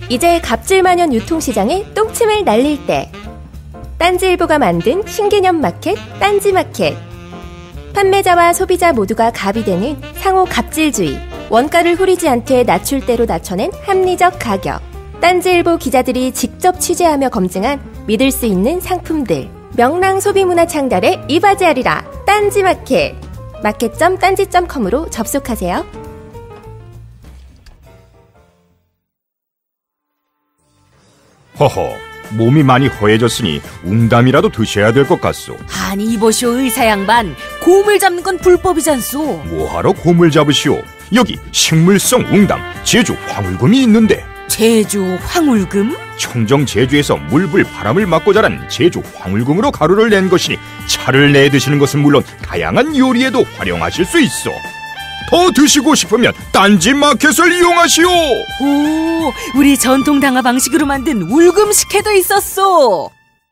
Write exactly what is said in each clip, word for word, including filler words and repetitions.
이제 갑질만연 유통시장에 똥침을 날릴 때. 딴지일보가 만든 신개념 마켓 딴지마켓. 판매자와 소비자 모두가 갑이 되는 상호 갑질주의. 원가를 후리지 않게 낮출대로 낮춰낸 합리적 가격. 딴지일보 기자들이 직접 취재하며 검증한 믿을 수 있는 상품들. 명랑 소비문화 창달에 이바지하리라. 딴지마켓. 마켓 점 딴지 점 컴으로 접속하세요. 허허, 몸이 많이 허해졌으니 웅담이라도 드셔야 될 것 같소. 아니 이보시오 의사 양반, 곰을 잡는 건 불법이잖소. 뭐하러 곰을 잡으시오? 여기 식물성 웅담 제주 황울금이 있는데. 제주 황울금? 청정 제주에서 물불 바람을 맞고 자란 제주 황울금으로 가루를 낸 것이니 차를 내 드시는 것은 물론 다양한 요리에도 활용하실 수 있어. 더 드시고 싶으면 딴지마켓을 이용하시오. 오, 우리 전통 당화 방식으로 만든 울금 식혜도 있었소.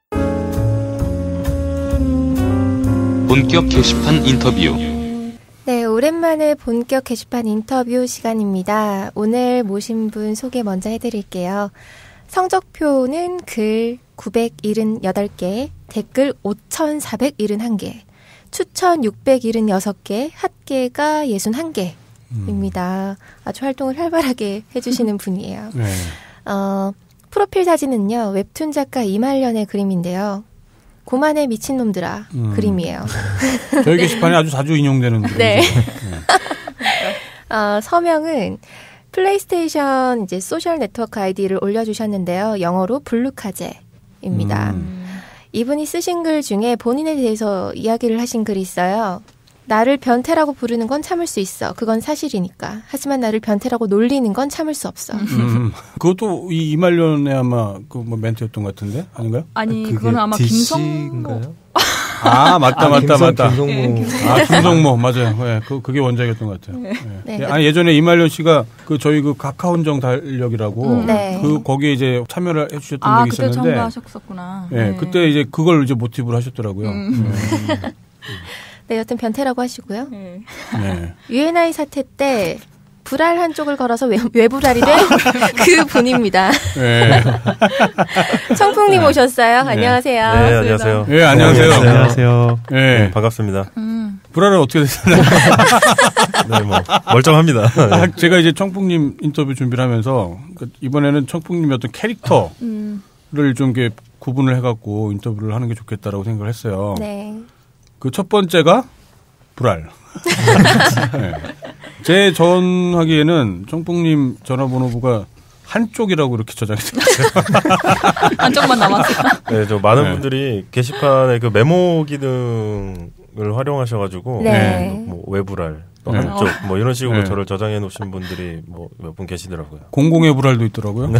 본격 게시판 인터뷰. 네, 오랜만에 본격 게시판 인터뷰 시간입니다. 오늘 모신 분 소개 먼저 해드릴게요. 성적표는 글 구백칠십팔 개, 댓글 오천사백칠십일 개, 추천 육백칠십육 개, 핫개가 육십일 개입니다. 음. 아주 활동을 활발하게 해주시는 분이에요. 네. 어, 프로필 사진은요, 웹툰 작가 이말년의 그림인데요. 고만의 미친놈들아 음. 그림이에요. 저희 게시판에 아주 자주 인용되는 그림이죠. 네. 네. 어, 서명은 플레이스테이션 이제 소셜 네트워크 아이디를 올려주셨는데요. 영어로 블루카제입니다. 음. 이분이 쓰신 글 중에 본인에 대해서 이야기를 하신 글이 있어요. 나를 변태라고 부르는 건 참을 수 있어. 그건 사실이니까. 하지만 나를 변태라고 놀리는 건 참을 수 없어. 음, 그것도 이 이말년의 아마 그 뭐 멘트였던 것 같은데 아닌가요? 아니 그거는 아마 김성모. 아 맞다 아, 맞다 김성, 맞다. 김성모. 네, 아 김성모 맞아요. 네, 그 그게 원작이었던 것 같아요. 네. 네. 네. 아니 예전에 이말년 씨가 그 저희 그 카카온정 달력이라고 음, 네. 그 거기에 이제 참여를 해주셨던 아, 적이 그때 있었는데. 참가하셨었구나. 네, 네. 그때 이제 그걸 이제 모티브로 하셨더라고요. 음. 음. 네, 여튼 변태라고 하시고요. 네. 네. 유엔아이 사태 때 불알 한쪽을 걸어서 외, 외불알이 된 그 분입니다. 네. 청풍님 네. 오셨어요. 네. 안녕하세요. 네, 안녕하세요. 네, 안녕하세요. 안녕하세요. 네. 네, 반갑습니다. 음. 불알은 어떻게 되셨나요? 네, 뭐 멀쩡합니다. 아, 네. 제가 이제 청풍님 인터뷰 준비를 하면서 이번에는 청풍님의 어떤 캐릭터를 음. 좀 이렇게 구분을 해갖고 인터뷰를 하는 게 좋겠다라고 생각을 했어요. 네. 그 첫 번째가 불알. 네. 제 전화기에는 청풍님 전화번호부가 한쪽이라고 이렇게 저장이 됐어요. 한쪽만 남았어요. 네, 저 많은 네. 분들이 게시판에 그 메모 기능을 활용하셔가지고 네. 뭐 외불알, 또 네. 한쪽 뭐 이런 식으로 네. 저를 저장해 놓으신 분들이 뭐 몇 분 계시더라고요. 공공의 불알도 있더라고요.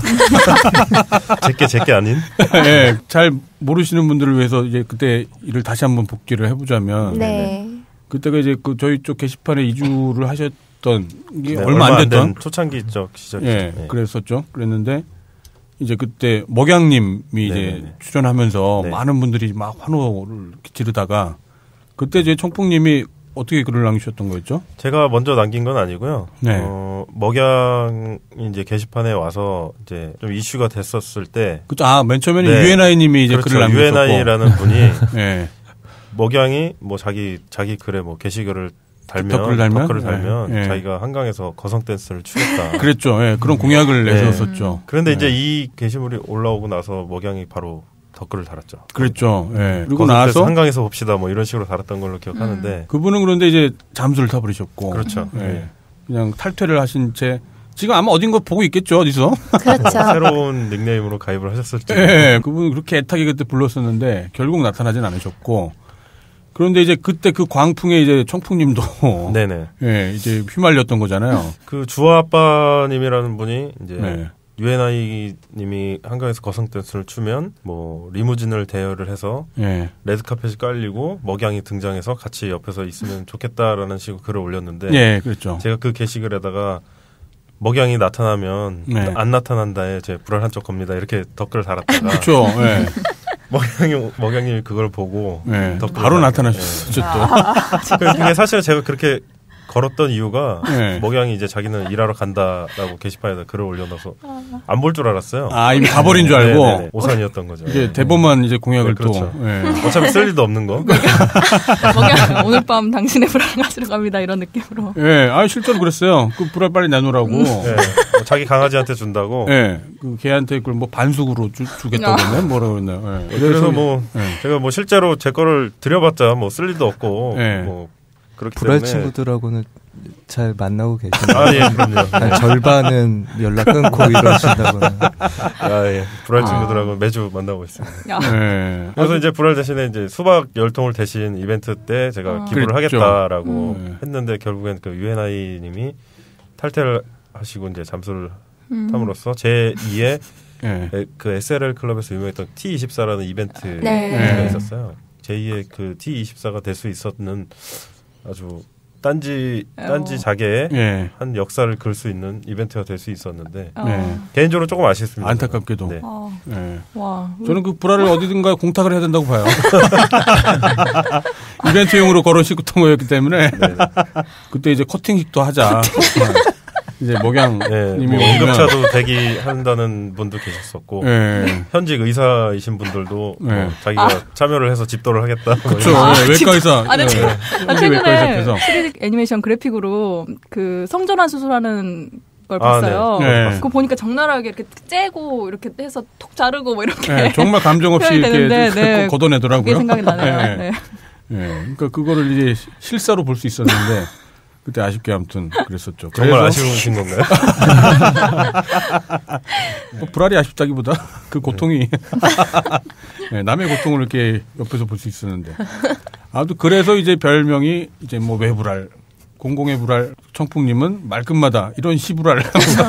제게 제게 아닌? 네, 잘 모르시는 분들을 위해서 이제 그때 일을 다시 한번 복기를 해보자면 네. 그때가 이제 그 저희 쪽 게시판에 이주를 하셨던 이게 네, 얼마 안 됐던 된 초창기적 시절이죠. 예, 네. 그랬었죠. 그랬는데 이제 그때 먹양님이 이제 네네네. 출연하면서 네. 많은 분들이 막 환호를 지르다가 그때 이제 청풍님이 어떻게 글을 남기셨던 거였죠? 제가 먼저 남긴 건 아니고요. 네. 어, 먹양이 이제 게시판에 와서 이제 좀 이슈가 됐었을 때. 그죠? 아, 맨 처음에는 네. 유엔아이님이 이제 그렇죠. 글을 남기셨고. 유엔아이라는 분이 네. 먹양이 뭐 자기 자기 글에 뭐 게시글을 달면 댓글을 달면, 댓글을 달면 네. 자기가 한강에서 거성 댄스를 추겠다. 그랬죠. 예, 그런 공약을 네. 내세웠었죠. 그런데 네. 이제 이 게시물이 올라오고 나서 먹양이 바로 댓글을 달았죠. 그랬죠. 예. 그리고 거성 댄스 나서 한강에서 봅시다 뭐 이런 식으로 달았던 걸로 기억하는데. 음. 그분은 그런데 이제 잠수를 타버리셨고. 그렇죠. 예. 네. 그냥 탈퇴를 하신 채 지금 아마 어딘가 보고 있겠죠, 어디서. 그렇죠. 새로운 닉네임으로 가입을 하셨을지. 예, 그분 그렇게 애타게 그때 불렀었는데 결국 나타나진 않으셨고. 그런데 이제 그때 그 광풍에 이제 청풍님도 네네. 예, 이제 휘말렸던 거잖아요. 그 주아빠님이라는 분이 이제 네. 유엔아이님이 한강에서 거성 댄스를 추면 뭐 리무진을 대여를 해서 예. 레드카펫이 깔리고 먹양이 등장해서 같이 옆에서 있으면 좋겠다라는 식으로 글을 올렸는데 예, 그렇죠. 제가 그 게시글에다가 먹양이 나타나면 네. 안 나타난다에 제 불알 한쪽 겁니다 이렇게 댓글을 달았다가 그렇죠. 예. 먹양이 먹양님이 그걸 보고 예. 댓글을 바로 달- 나타나셨죠, 또. 예. 그게 사실은 제가 그렇게 걸었던 이유가 네. 먹양이 이제 자기는 일하러 간다라고 게시판에다 글을 올려놔서 안 볼 줄 알았어요. 아 이미 가버린 줄 알고 네네네. 오산이었던 거죠. 이제 대본만 이제 공약을 네, 그렇죠. 또 네. 어차피 쓸 일도 없는 거. 먹양 오늘 밤 당신의 불알 가지러 갑니다 이런 느낌으로. 예, 네, 아 실제로 그랬어요. 그 불알 빨리 내놓으라고. 네. 뭐 자기 강아지한테 준다고. 예, 네. 그 걔한테 그걸 뭐 반숙으로 주, 주겠다고 했나 뭐라 그랬나요? 네. 그래서, 그래서 뭐 네. 제가 뭐 실제로 제 거를 드려봤자 뭐 쓸 일도 없고 네. 뭐 그렇기 불알 때문에. 친구들하고는 잘 만나고 계시나요? 아, 예, 그럼요. 한 절반은 연락 끊고 이러신다거나. 아, 예. 불알 친구들하고 아. 매주 만나고 있습니다. 네. 그래서 이제 불알 대신에 이제 수박 열통을 대신 이벤트 때 제가 아. 기부를 그랬죠. 하겠다라고 음. 했는데 결국엔 그 유엔아이 님이 탈퇴를 하시고 이제 잠수를 음. 탐으로써 제이의 네. 그 에스엘엘 클럽에서 유명했던 티 이십사라는 이벤트가 네. 있었어요. 제이의 그 티 이십사가 될 수 있었는 아주 딴지 딴지 자계의 네. 한 역사를 그을 수 있는 이벤트가 될 수 있었는데 어. 네. 개인적으로 조금 아쉽습니다. 안타깝게도. 네. 어. 네. 와. 저는 그 불알을 어디든가 공탁을 해야 된다고 봐요. 이벤트용으로 걸어 싣고 턴 거였기 때문에 네. 그때 이제 커팅식도 하자. 이제 목양님이 네, 뭐 오면 응급차도 대기한다는 분도 계셨었고 네. 현직 의사이신 분들도 네. 뭐 자기가 아. 참여를 해서 집도를 하겠다. 그렇죠. 아, 네, 외과 의사. 아, 네. 네. 아, 현직 외과 최근에 의사께서. 쓰리디 애니메이션 그래픽으로 그 성전환 수술하는 걸 아, 봤어요. 네. 네. 그거 보니까 적나라하게 이렇게 째고 이렇게 해서 톡 자르고 뭐 이렇게. 네, 정말 감정 없이 표현이 이렇게 되는데, 네. 걷어내더라고요. 그게 생각이 나네요. 네. 네. 네. 그러니까 그거를 이제 실사로 볼 수 있었는데 그때 아쉽게 아무튼 그랬었죠. 정말 그래서 아쉬우신 건가요? 뭐 불알이 아쉽다기보다 그 고통이 네, 남의 고통을 이렇게 옆에서 볼 수 있었는데 아무튼 그래서 이제 별명이 이제 뭐 외불알, 공공의 불알, 청풍님은 말끝마다 이런 시불알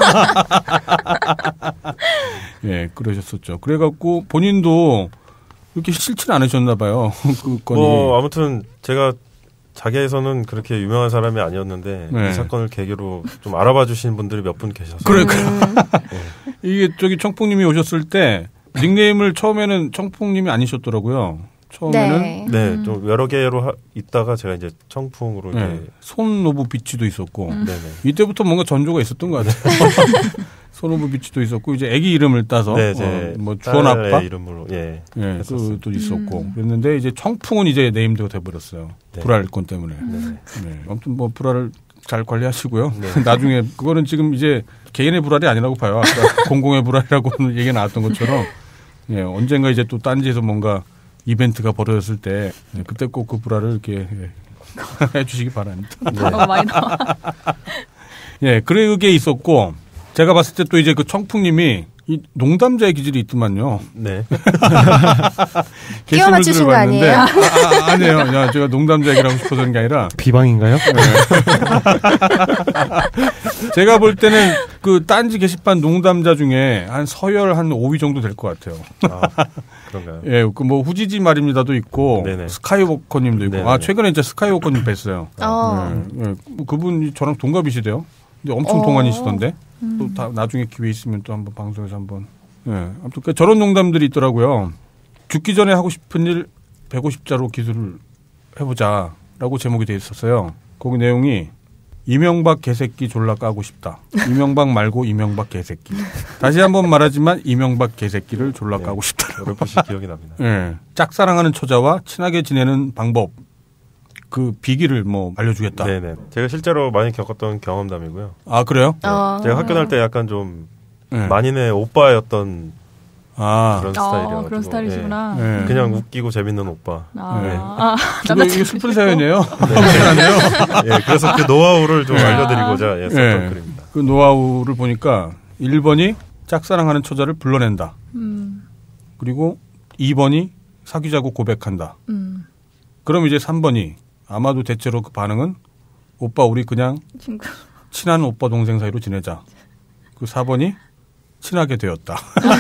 예 네, 그러셨었죠. 그래갖고 본인도 이렇게 싫지는 않으셨나 봐요. 그 건이. 뭐 아무튼 제가 자기에서는 그렇게 유명한 사람이 아니었는데 네. 이 사건을 계기로 좀 알아봐 주시는 분들이 몇 분 계셔서 그러니까 네. 이게 저기 청풍님이 오셨을 때 닉네임을 처음에는 청풍님이 아니셨더라고요. 처음에는 네. 네, 좀 여러 개로 하, 있다가 제가 이제 청풍으로 네. 이제 손 오브 비치도 있었고 음. 네네. 이때부터 뭔가 전조가 있었던 것 같아요. 손 오브 비치도 있었고 이제 아기 이름을 따서 네, 어, 제 뭐 주원 딸의 아빠 이름으로 예. 예, 했었어요. 그것도 있었고 음. 그랬는데 이제 청풍은 이제 네임드가 돼버렸어요. 네. 불알권 때문에. 네. 네. 아무튼 뭐 불알을 잘 관리하시고요. 네. 나중에 그거는 지금 이제 개인의 불알이 아니라고 봐요. 아까 공공의 불알이라고 얘기가 나왔던 것처럼 예, 언젠가 이제 또 딴지에서 뭔가 이벤트가 벌어졌을 때 예, 그때 꼭 그 불알을 이렇게 예, 해주시기 바랍니다. 네. 어, 많이 나와. 예, 그게 있었고 제가 봤을 때 또 이제 그 청풍님이 이 농담자의 기질이 있더만요. 네. 끼워 맞추신 거 아니에요? 아, 아, 아니에요. 야, 제가 농담자 얘기를 하고 싶어서 그런 게 아니라 비방인가요? 제가 볼 때는 그 딴지 게시판 농담자 중에 한 서열 한 오 위 정도 될 것 같아요. 아, 그런가요? 예, 그 뭐 후지지 말입니다도 있고 네네. 스카이워커님도 있고 네네. 아 최근에 이제 스카이워커님 뵀어요. 어. 예, 예. 뭐 그분이 저랑 동갑이시대요. 근데 엄청 어. 동안이시던데 또 다 나중에 기회 있으면 또 한번 방송에서 한번. 예, 아무튼 그 저런 농담들이 있더라고요. 죽기 전에 하고 싶은 일 백오십 자로 기술을 해보자라고 제목이 돼 있었어요. 거기 내용이 이명박 개새끼 졸라 까고 싶다. 이명박 말고 이명박 개새끼. 다시 한번 말하지만 이명박 개새끼를 졸라 네. 까고 싶다. 어렴풋이 기억이 납니다. 예. 짝사랑하는 처자와 친하게 지내는 방법. 그 비기를 뭐 알려주겠다. 네네. 제가 실제로 많이 겪었던 경험담이고요. 아 그래요? 어. 제가 학교 다닐 때 약간 좀 예. 만인의 오빠였던 아. 그런 어, 스타일이어가지고 그런 스타일이시구나. 예. 네. 그냥 웃기고 재밌는 오빠. 아, 네. 아, 이거, 이게 슬픈 사연이에요. 예, 그래서 그 노하우를 좀 네. 알려드리고자 예, 썼던 예. 글입니다. 그 노하우를 보니까 일 번이 짝사랑하는 처자를 불러낸다. 음, 그리고 이 번이 사귀자고 고백한다. 음, 그럼 이제 삼 번이 아마도 대체로 그 반응은 오빠 우리 그냥 친구. 친한 오빠 동생 사이로 지내자. 그 사 번이 친하게 되었다.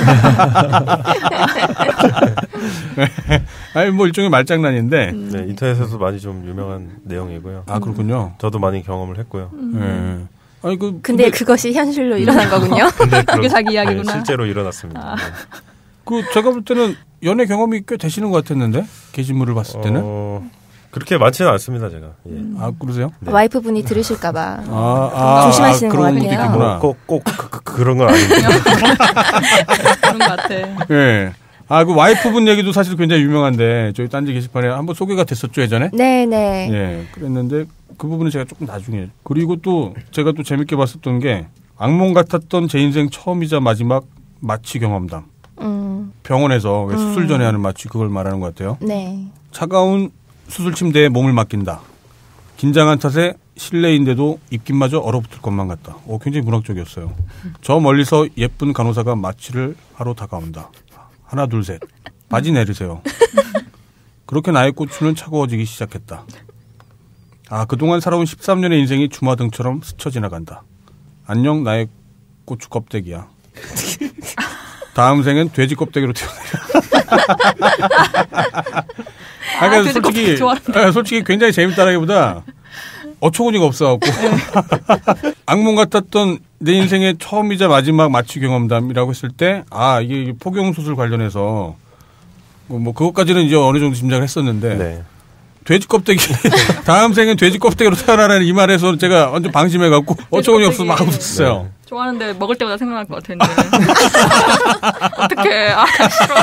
아니 뭐 일종의 말장난인데. 음. 네, 인터넷에서 많이 좀 유명한 내용이고요. 아 그렇군요. 저도 많이 경험을 했고요. 예. 아니 그 근데 그것이 현실로 일어난 거군요. 근데 그게 자기 이야기구나. 네, 실제로 일어났습니다. 아. 네. 그 제가 볼 때는 연애 경험이 꽤 되시는 것 같았는데 게시물을 봤을 때는. 어, 그렇게 많지는 않습니다, 제가. 예. 음. 아, 그러세요? 네. 와이프분이 들으실까봐 아, 아, 조심하시는 아, 것 그런 같아요. 것도 있구나. 꼭꼭 그, 그, 그런 건 아닌데. 그런 것 같아. 예. 아, 그 와이프분 얘기도 사실 굉장히 유명한데 저희 딴지 게시판에 한번 소개가 됐었죠, 예전에? 네네. 예. 그랬는데 그 부분은 제가 조금 나중에. 그리고 또 제가 또 재밌게 봤었던 게 악몽 같았던 제 인생 처음이자 마지막 마취 경험담. 음, 병원에서 왜 수술 전에 하는 마취 그걸 말하는 것 같아요. 네. 차가운 수술 침대에 몸을 맡긴다. 긴장한 탓에 실내인데도 입김마저 얼어붙을 것만 같다. 오, 굉장히 문학적이었어요. 저 멀리서 예쁜 간호사가 마취를 하러 다가온다. 하나 둘 셋. 바지 내리세요. 그렇게 나의 고추는 차가워지기 시작했다. 아, 그동안 살아온 십삼 년의 인생이 주마등처럼 스쳐 지나간다. 안녕 나의 고추 껍데기야. 다음 생엔 돼지 껍데기로 태어나요. 아, 그러니까 돼지 솔직히, 껍데기 아, 솔직히 굉장히 재밌다라기보다 어처구니가 없어갖고 악몽 같았던 내 인생의 처음이자 마지막 마취 경험담이라고 했을 때, 아, 이게 포경 수술 관련해서 뭐, 뭐 그것까지는 이제 어느 정도 짐작을 했었는데 네. 돼지 껍데기 다음 생엔 돼지 껍데기로 태어나라는 이 말에서 제가 완전 방심해갖고 어처구니 없어 막 웃었어요. 네. 좋아하는데 먹을 때마다 생각날 것 같은데. 어떡해. 아, 싫어.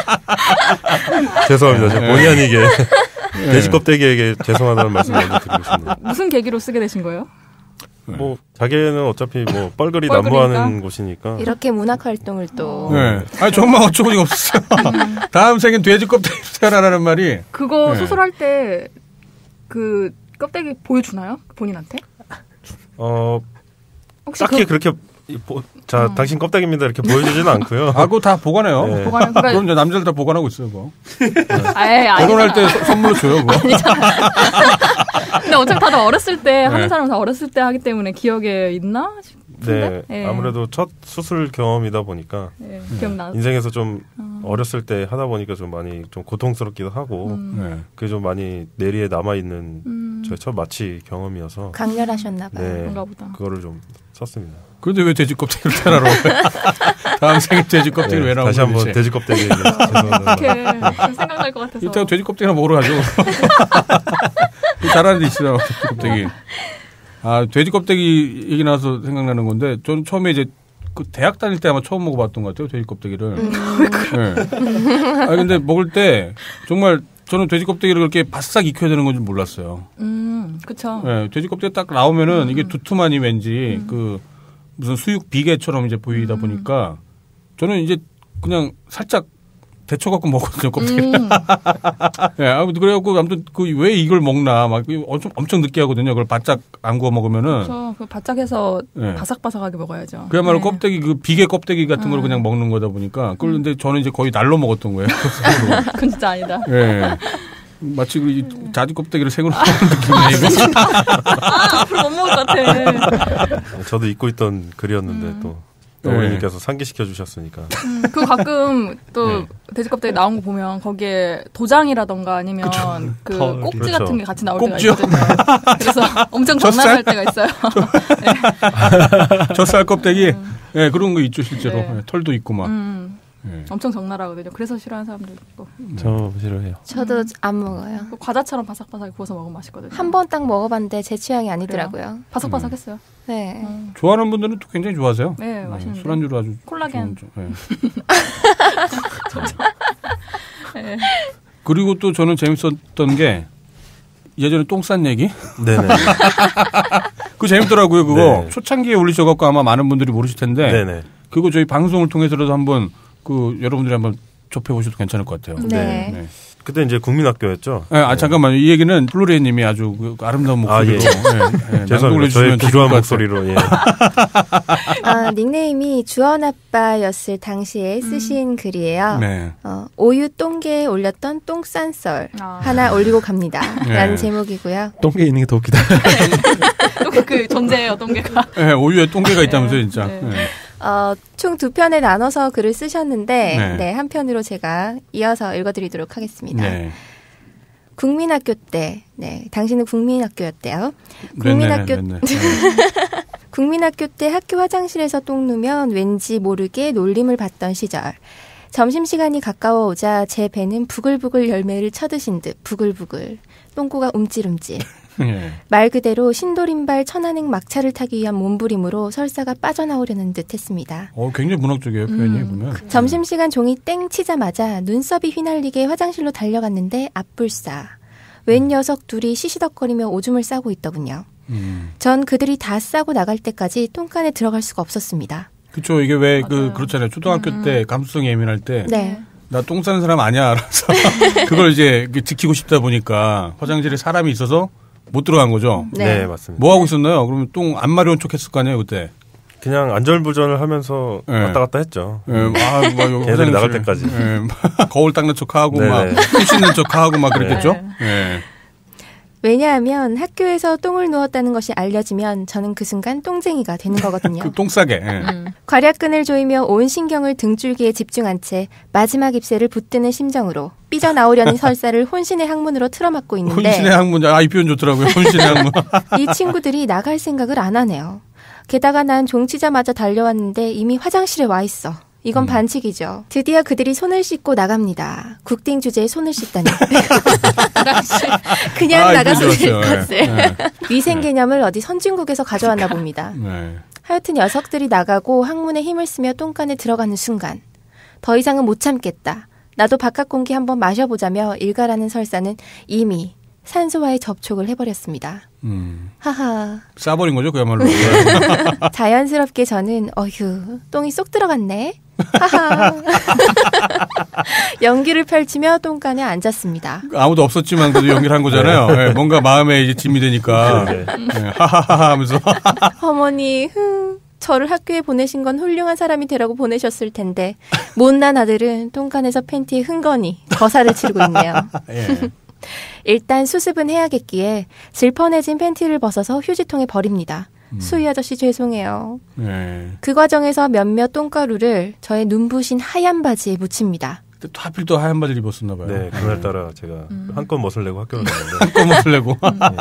죄송합니다. 제가 본의 아니게 네. 돼지 껍데기에게 죄송하다는 말씀 먼저 드리고 싶네요. 무슨 계기로 쓰게 되신 거예요? 뭐 자기는 어차피 뭐 뻘거리 뻘거리니까? 난무하는 곳이니까. 이렇게 문학 활동을 또. 네. 아니, 정말 어처구니가 없었어요. 다음 생엔 돼지 껍데기로 태어나라는 말이. 그거 네. 수술할 때 그 껍데기 보여주나요? 본인한테? 어 혹시 딱히 그 그렇게 이 보- 자 음. 당신 껍데기입니다 이렇게 보여주지는 않고요. 아, 그거 다 보관해요. 네. 보관은 그럼 그러니까 이제 남자들 다 보관하고 있어요, 그거. 아예 결혼할 때 서- 선물로 줘요, 그거. 근데 어차피 다들 어렸을 때 네. 하는 사람은 다 어렸을 때 하기 때문에 기억에 있나 네, 싶은데. 예. 아무래도 첫 수술 경험이다 보니까 예, 기억나. 인생에서 좀 어렸을 때 하다 보니까 좀 많이 좀 고통스럽기도 하고 음. 네. 그게 좀 많이 뇌리에 남아 있는 음. 저의 첫 마취 경험이어서 강렬하셨나봐요. 네, 그런가 보다. 그거를 좀 썼습니다. 그런데 왜 돼지 껍데기로 태어나러 다음 생에 돼지 껍데기를 네, 왜 나오는 다시 한번 거지? 돼지 껍데기 죄송합니다. 이렇게 생각날 것 같아서. 이따가 돼지 껍데기나 먹으러 가죠. 잘하는 데 있어요, 돼지 kop데기. 아, 돼지 껍데기 얘기 나와서 생각나는 건데, 저는 처음에 이제 그 대학 다닐 때 아마 처음 먹어봤던 것 같아요, 돼지 껍데기를. 네. 아, 근데 먹을 때 정말 저는 돼지 껍데기를 그렇게 바싹 익혀야 되는 건 줄 몰랐어요. 음, 그쵸. 네, 돼지 껍데기 딱 나오면은 이게 두툼하니 왠지 그 무슨 수육 비계처럼 이제 보이다 보니까 저는 이제 그냥 살짝 데쳐갖고 먹거든요, 껍데기를. 음. 예, 아무튼 그래갖고 아무튼 그 왜 이걸 먹나 막 엄청 엄청 느끼하거든요. 그걸 바짝 안 구워 먹으면은 저 그 바짝해서 네. 바삭바삭하게 먹어야죠. 그야말로 네. 껍데기 그 비계 껍데기 같은 걸 음. 그냥 먹는 거다 보니까 그걸 근데 저는 이제 거의 날로 먹었던 거예요. 그건 진짜 아니다. 예. 마치 그 이 자지 껍데기를 생으로 먹는 느낌이에요. 아, 앞으로 못 먹을 것 같아. 저도 잊고 있던 글이었는데 음. 또 네. 어머니께서 상기시켜 주셨으니까. 음, 그 가끔 또 네. 돼지 껍데기 나온 거 보면 거기에 도장이라던가 아니면 그 털이. 꼭지 그렇죠. 같은 게 같이 나올 꼭지요? 때가 있거든요. 그래서 엄청 장난할 때가 있어요. 젖살 껍데기. 예, 그런 거 있죠, 실제로. 네. 예, 털도 있고 막. 음, 예. 엄청 적나라하거든요. 그래서 싫어하는 사람도 있고. 저 싫어해요. 저도 안 먹어요. 그 과자처럼 바삭바삭 구워서 먹으면 맛있거든요. 한 번 딱 먹어봤는데 제 취향이 아니더라고요. 바삭바삭했어요. 네. 음. 좋아하는 분들은 또 굉장히 좋아하세요. 네, 맛있는데. 술안주로 아주 콜라겐. 좋은 저- 예. 네. 그리고 또 저는 재밌었던 게 예전에 똥 싼 얘기? 네네. 그거 재밌더라고요, 그거. 네. 초창기에 올리셔갖고 아마 많은 분들이 모르실 텐데. 네네. 그거 저희 방송을 통해서라도 한번 그 여러분들이 한번 접해보셔도 괜찮을 것 같아요. 네. 네. 그때 이제 국민학교였죠. 네, 아, 잠깐만요. 이 얘기는 플루레이 님이 아주 그 아름다운 목소리로. 아, 예. 네, 네, 낭독을 죄송합니다. 저의 해주시면 더 좋을 기도한 것 같아요. 목소리로. 예. 아, 닉네임이 주원아빠였을 당시에 쓰신 글이에요. 네. 어, 오유 똥개에 올렸던 똥싼 썰 아. 하나 올리고 갑니다. 네. 라는 제목이고요. 똥개 있는 게 더 웃기다. 또 그 존재예요, 똥개가. 네, 오유에 똥개가 있다면서요, 진짜. 네. 네. 어, 총 두 편에 나눠서 글을 쓰셨는데 네. 네, 한 편으로 제가 이어서 읽어드리도록 하겠습니다. 네. 국민학교 때, 네, 당신은 국민학교였대요. 네네, 국민학교 네네. 국민학교 때 학교 화장실에서 똥 누면 왠지 모르게 놀림을 받던 시절. 점심시간이 가까워오자 제 배는 부글부글 열매를 쳐드신 듯 부글부글, 똥구가 움찔움찔. 예. 말 그대로 신도림발 천안행 막차를 타기 위한 몸부림으로 설사가 빠져나오려는 듯 했습니다. 어, 굉장히 문학적이에요, 표현이 음, 보면. 점심시간 종이 땡 치자마자 눈썹이 휘날리게 화장실로 달려갔는데 앞불싸. 웬 녀석 둘이 시시덕거리며 오줌을 싸고 있더군요. 음. 전 그들이 다 싸고 나갈 때까지 똥간에 들어갈 수가 없었습니다. 그쵸. 이게 왜, 그, 맞아요. 그렇잖아요. 초등학교 음. 때 감수성이 예민할 때. 네. 나 똥 싸는 사람 아니야. 알아서. 그걸 이제 지키고 싶다 보니까 화장실에 사람이 있어서 못 들어간 거죠. 네. 네, 맞습니다. 뭐 하고 있었나요? 그러면 똥 안 마려운 척 했을 거 아니에요, 그때? 그냥 안절부절을 하면서 네. 왔다 갔다 했죠. 예, 아, 막, 여기 걔들이 화장실, 나갈 때까지. 예, 막 거울 닦는 척 하고, 네네. 막, 손 씻는 척 하고, 막 그랬겠죠? 네. 예. 왜냐하면 학교에서 똥을 누웠다는 것이 알려지면 저는 그 순간 똥쟁이가 되는 거거든요. 그 똥 싸게. 예. 음. 괄약근을 조이며 온 신경을 등줄기에 집중한 채 마지막 입새를 붙드는 심정으로 삐져나오려는 설사를 혼신의 학문으로 틀어막고 있는데 혼신의 학문, 아, 이 표현 좋더라고요. 혼신의 학문. 이 친구들이 나갈 생각을 안 하네요. 게다가 난 종치자마자 달려왔는데 이미 화장실에 와 있어. 이건 음. 반칙이죠. 드디어 그들이 손을 씻고 나갑니다. 국딩 주제에 손을 씻다니. 그냥 아, 나가서 이거 될 좋았어요. 것을. 예. 위생 개념을 어디 선진국에서 가져왔나 봅니다. 네. 하여튼 녀석들이 나가고 항문에 힘을 쓰며 똥간에 들어가는 순간 더 이상은 못 참겠다. 나도 바깥 공기 한번 마셔보자며 일가라는 설사는 이미 산소와의 접촉을 해버렸습니다. 음. 하하. 싸버린 거죠, 그야말로. 자연스럽게 저는 어휴 똥이 쏙 들어갔네. 하하. 연기를 펼치며 똥간에 앉았습니다. 아무도 없었지만 그래도 연기를 한 거잖아요. 예, 뭔가 마음에 이제 짐이 되니까. 네. 예, 하하하 하면서. 어머니, 흥, 저를 학교에 보내신 건 훌륭한 사람이 되라고 보내셨을 텐데 못난 아들은 똥간에서 팬티에 흥건히 거사를 치르고 있네요. 예. 일단 수습은 해야겠기에 질펀해진 팬티를 벗어서 휴지통에 버립니다. 음. 수희 아저씨 죄송해요. 예. 그 과정에서 몇몇 똥가루를 저의 눈부신 하얀 바지에 묻힙니다. 또 하필 또 하얀 바지를 입었었나 봐요. 네, 그날따라 제가 음. 한껏 멋을 내고 학교를 갔는데 한꺼번을 내고.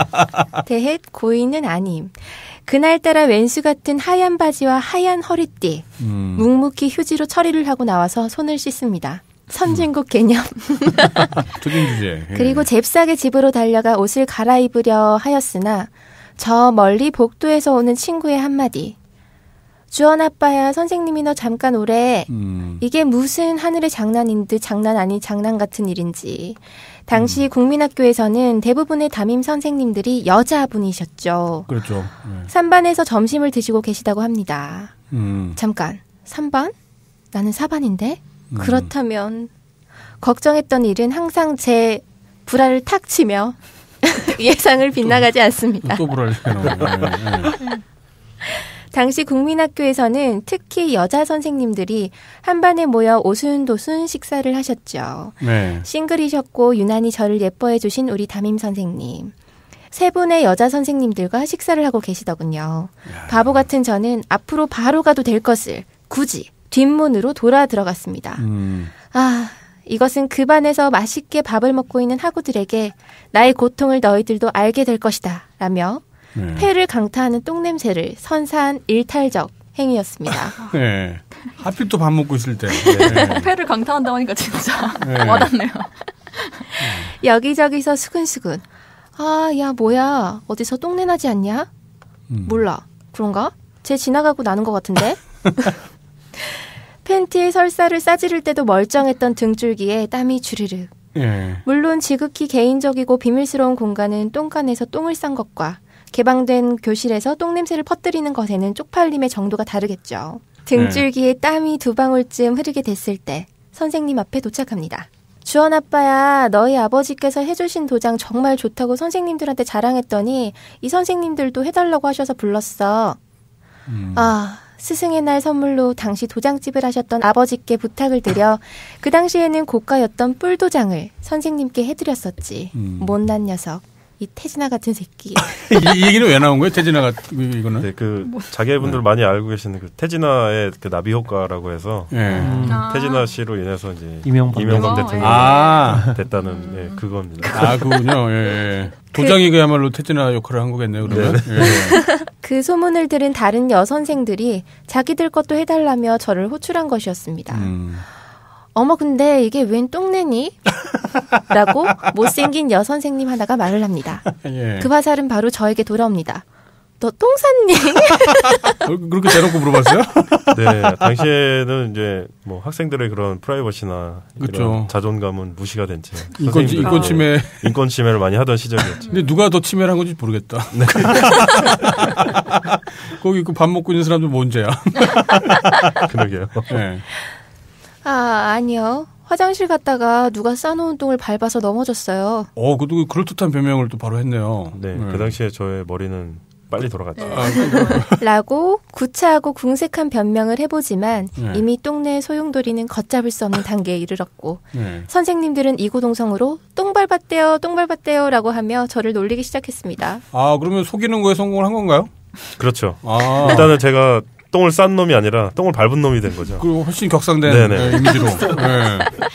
대헷 고의는 아님. 그날따라 왼수 같은 하얀 바지와 하얀 허리띠, 음. 묵묵히 휴지로 처리를 하고 나와서 손을 씻습니다. 선진국 개념. 특임 주제. 예. 그리고 잽싸게 집으로 달려가 옷을 갈아입으려 하였으나 저 멀리 복도에서 오는 친구의 한마디. 주원 아빠야, 선생님이 너 잠깐 오래. 음. 이게 무슨 하늘의 장난인 듯 장난 아닌 장난 같은 일인지. 당시 국민학교에서는 대부분의 담임 선생님들이 여자분이셨죠. 그렇죠. 예. 삼 반에서 점심을 드시고 계시다고 합니다. 음. 잠깐, 삼 반? 나는 사 반인데? 음. 그렇다면 걱정했던 일은 항상 제 불알을 탁 치며 예상을 빗나가지 않습니다. 또 불알 나오네. 당시 국민학교에서는 특히 여자 선생님들이 한 반에 모여 오순도순 식사를 하셨죠. 네. 싱글이셨고 유난히 저를 예뻐해 주신 우리 담임 선생님. 세 분의 여자 선생님들과 식사를 하고 계시더군요. 바보 같은 저는 앞으로 바로 가도 될 것을 굳이 뒷문으로 돌아 들어갔습니다. 음. 아, 이것은 그 반에서 맛있게 밥을 먹고 있는 학우들에게 나의 고통을 너희들도 알게 될 것이다 라며 네. 폐를 강타하는 똥냄새를 선사한 일탈적 행위였습니다. 네. 하필 또 밥 먹고 있을 때. 네. 패를 강타한다고 하니까 진짜 네. 와닿네요. 여기저기서 수근수근. 아, 야 뭐야 어디서 똥내 나지 않냐? 음. 몰라. 그런가? 쟤 지나가고 나는 것 같은데? 팬티에 설사를 싸지를 때도 멀쩡했던 등줄기에 땀이 주르륵. 예. 물론 지극히 개인적이고 비밀스러운 공간은 똥간에서 똥을 싼 것과 개방된 교실에서 똥냄새를 퍼뜨리는 것에는 쪽팔림의 정도가 다르겠죠. 등줄기에 땀이 두 방울쯤 흐르게 됐을 때 선생님 앞에 도착합니다. 주원 아빠야, 너희 아버지께서 해주신 도장 정말 좋다고 선생님들한테 자랑했더니 이 선생님들도 해달라고 하셔서 불렀어. 음. 아, 스승의 날 선물로 당시 도장집을 하셨던 아버지께 부탁을 드려 그 당시에는 고가였던 뿔도장을 선생님께 해드렸었지. 음. 못난 녀석. 이 태진아 같은 새끼. 이, 이 얘기는 왜 나온 거예요? 태진아가 이거는? 네, 그 자기분들 많이 알고 계시는 그 태진아의 그 나비 효과라고 해서 예. 음. 아. 태진아 씨로 인해서 이제 이명박, 이명박 어, 대통령이 아. 됐다는 음. 예, 그겁니다. 아, 그군요. 예, 예. 도장이 그... 그야말로 태진아 역할을 한 거겠네요, 그러면. 예. 그 소문을 들은 다른 여선생들이 자기들 것도 해달라며 저를 호출한 것이었습니다. 음. 어머 근데 이게 웬 똥내니? 라고 못생긴 여선생님 하나가 말을 합니다. 예. 그 화살은 바로 저에게 돌아옵니다. 너 똥 쌌니? 그렇게 대놓고 물어봤어요? 네, 당시에는 이제 뭐 학생들의 그런 프라이버시나 그쵸. 이런 자존감은 무시가 된 채 인권, 선생님들이 인권 침해. 인권 침해를 많이 하던 시절이었죠. 근데 누가 더 침해를 한 건지 모르겠다. 네. 거기 그 밥 먹고 있는 사람들 뭔 죄야? 그러게요. 네. 아 아니요. 화장실 갔다가 누가 싸놓은 똥을 밟아서 넘어졌어요. 어, 그것도 그럴듯한 변명을 또 바로 했네요. 네, 네. 그 당시에 저의 머리는 빨리 돌아갔죠. 아, 라고 구차하고 궁색한 변명을 해보지만 네. 이미 똥내의 소용돌이는 걷잡을 수 없는 단계에 이르렀고 네. 선생님들은 이구동성으로 똥 밟았대요 똥 밟았대요 라고 하며 저를 놀리기 시작했습니다. 아, 그러면 속이는 거에 성공을 한 건가요? 그렇죠. 아. 일단은 제가 똥을 싼 놈이 아니라 똥을 밟은 놈이 된 거죠. 그리고 훨씬 격상된 네네. 네, 이미지로. 네.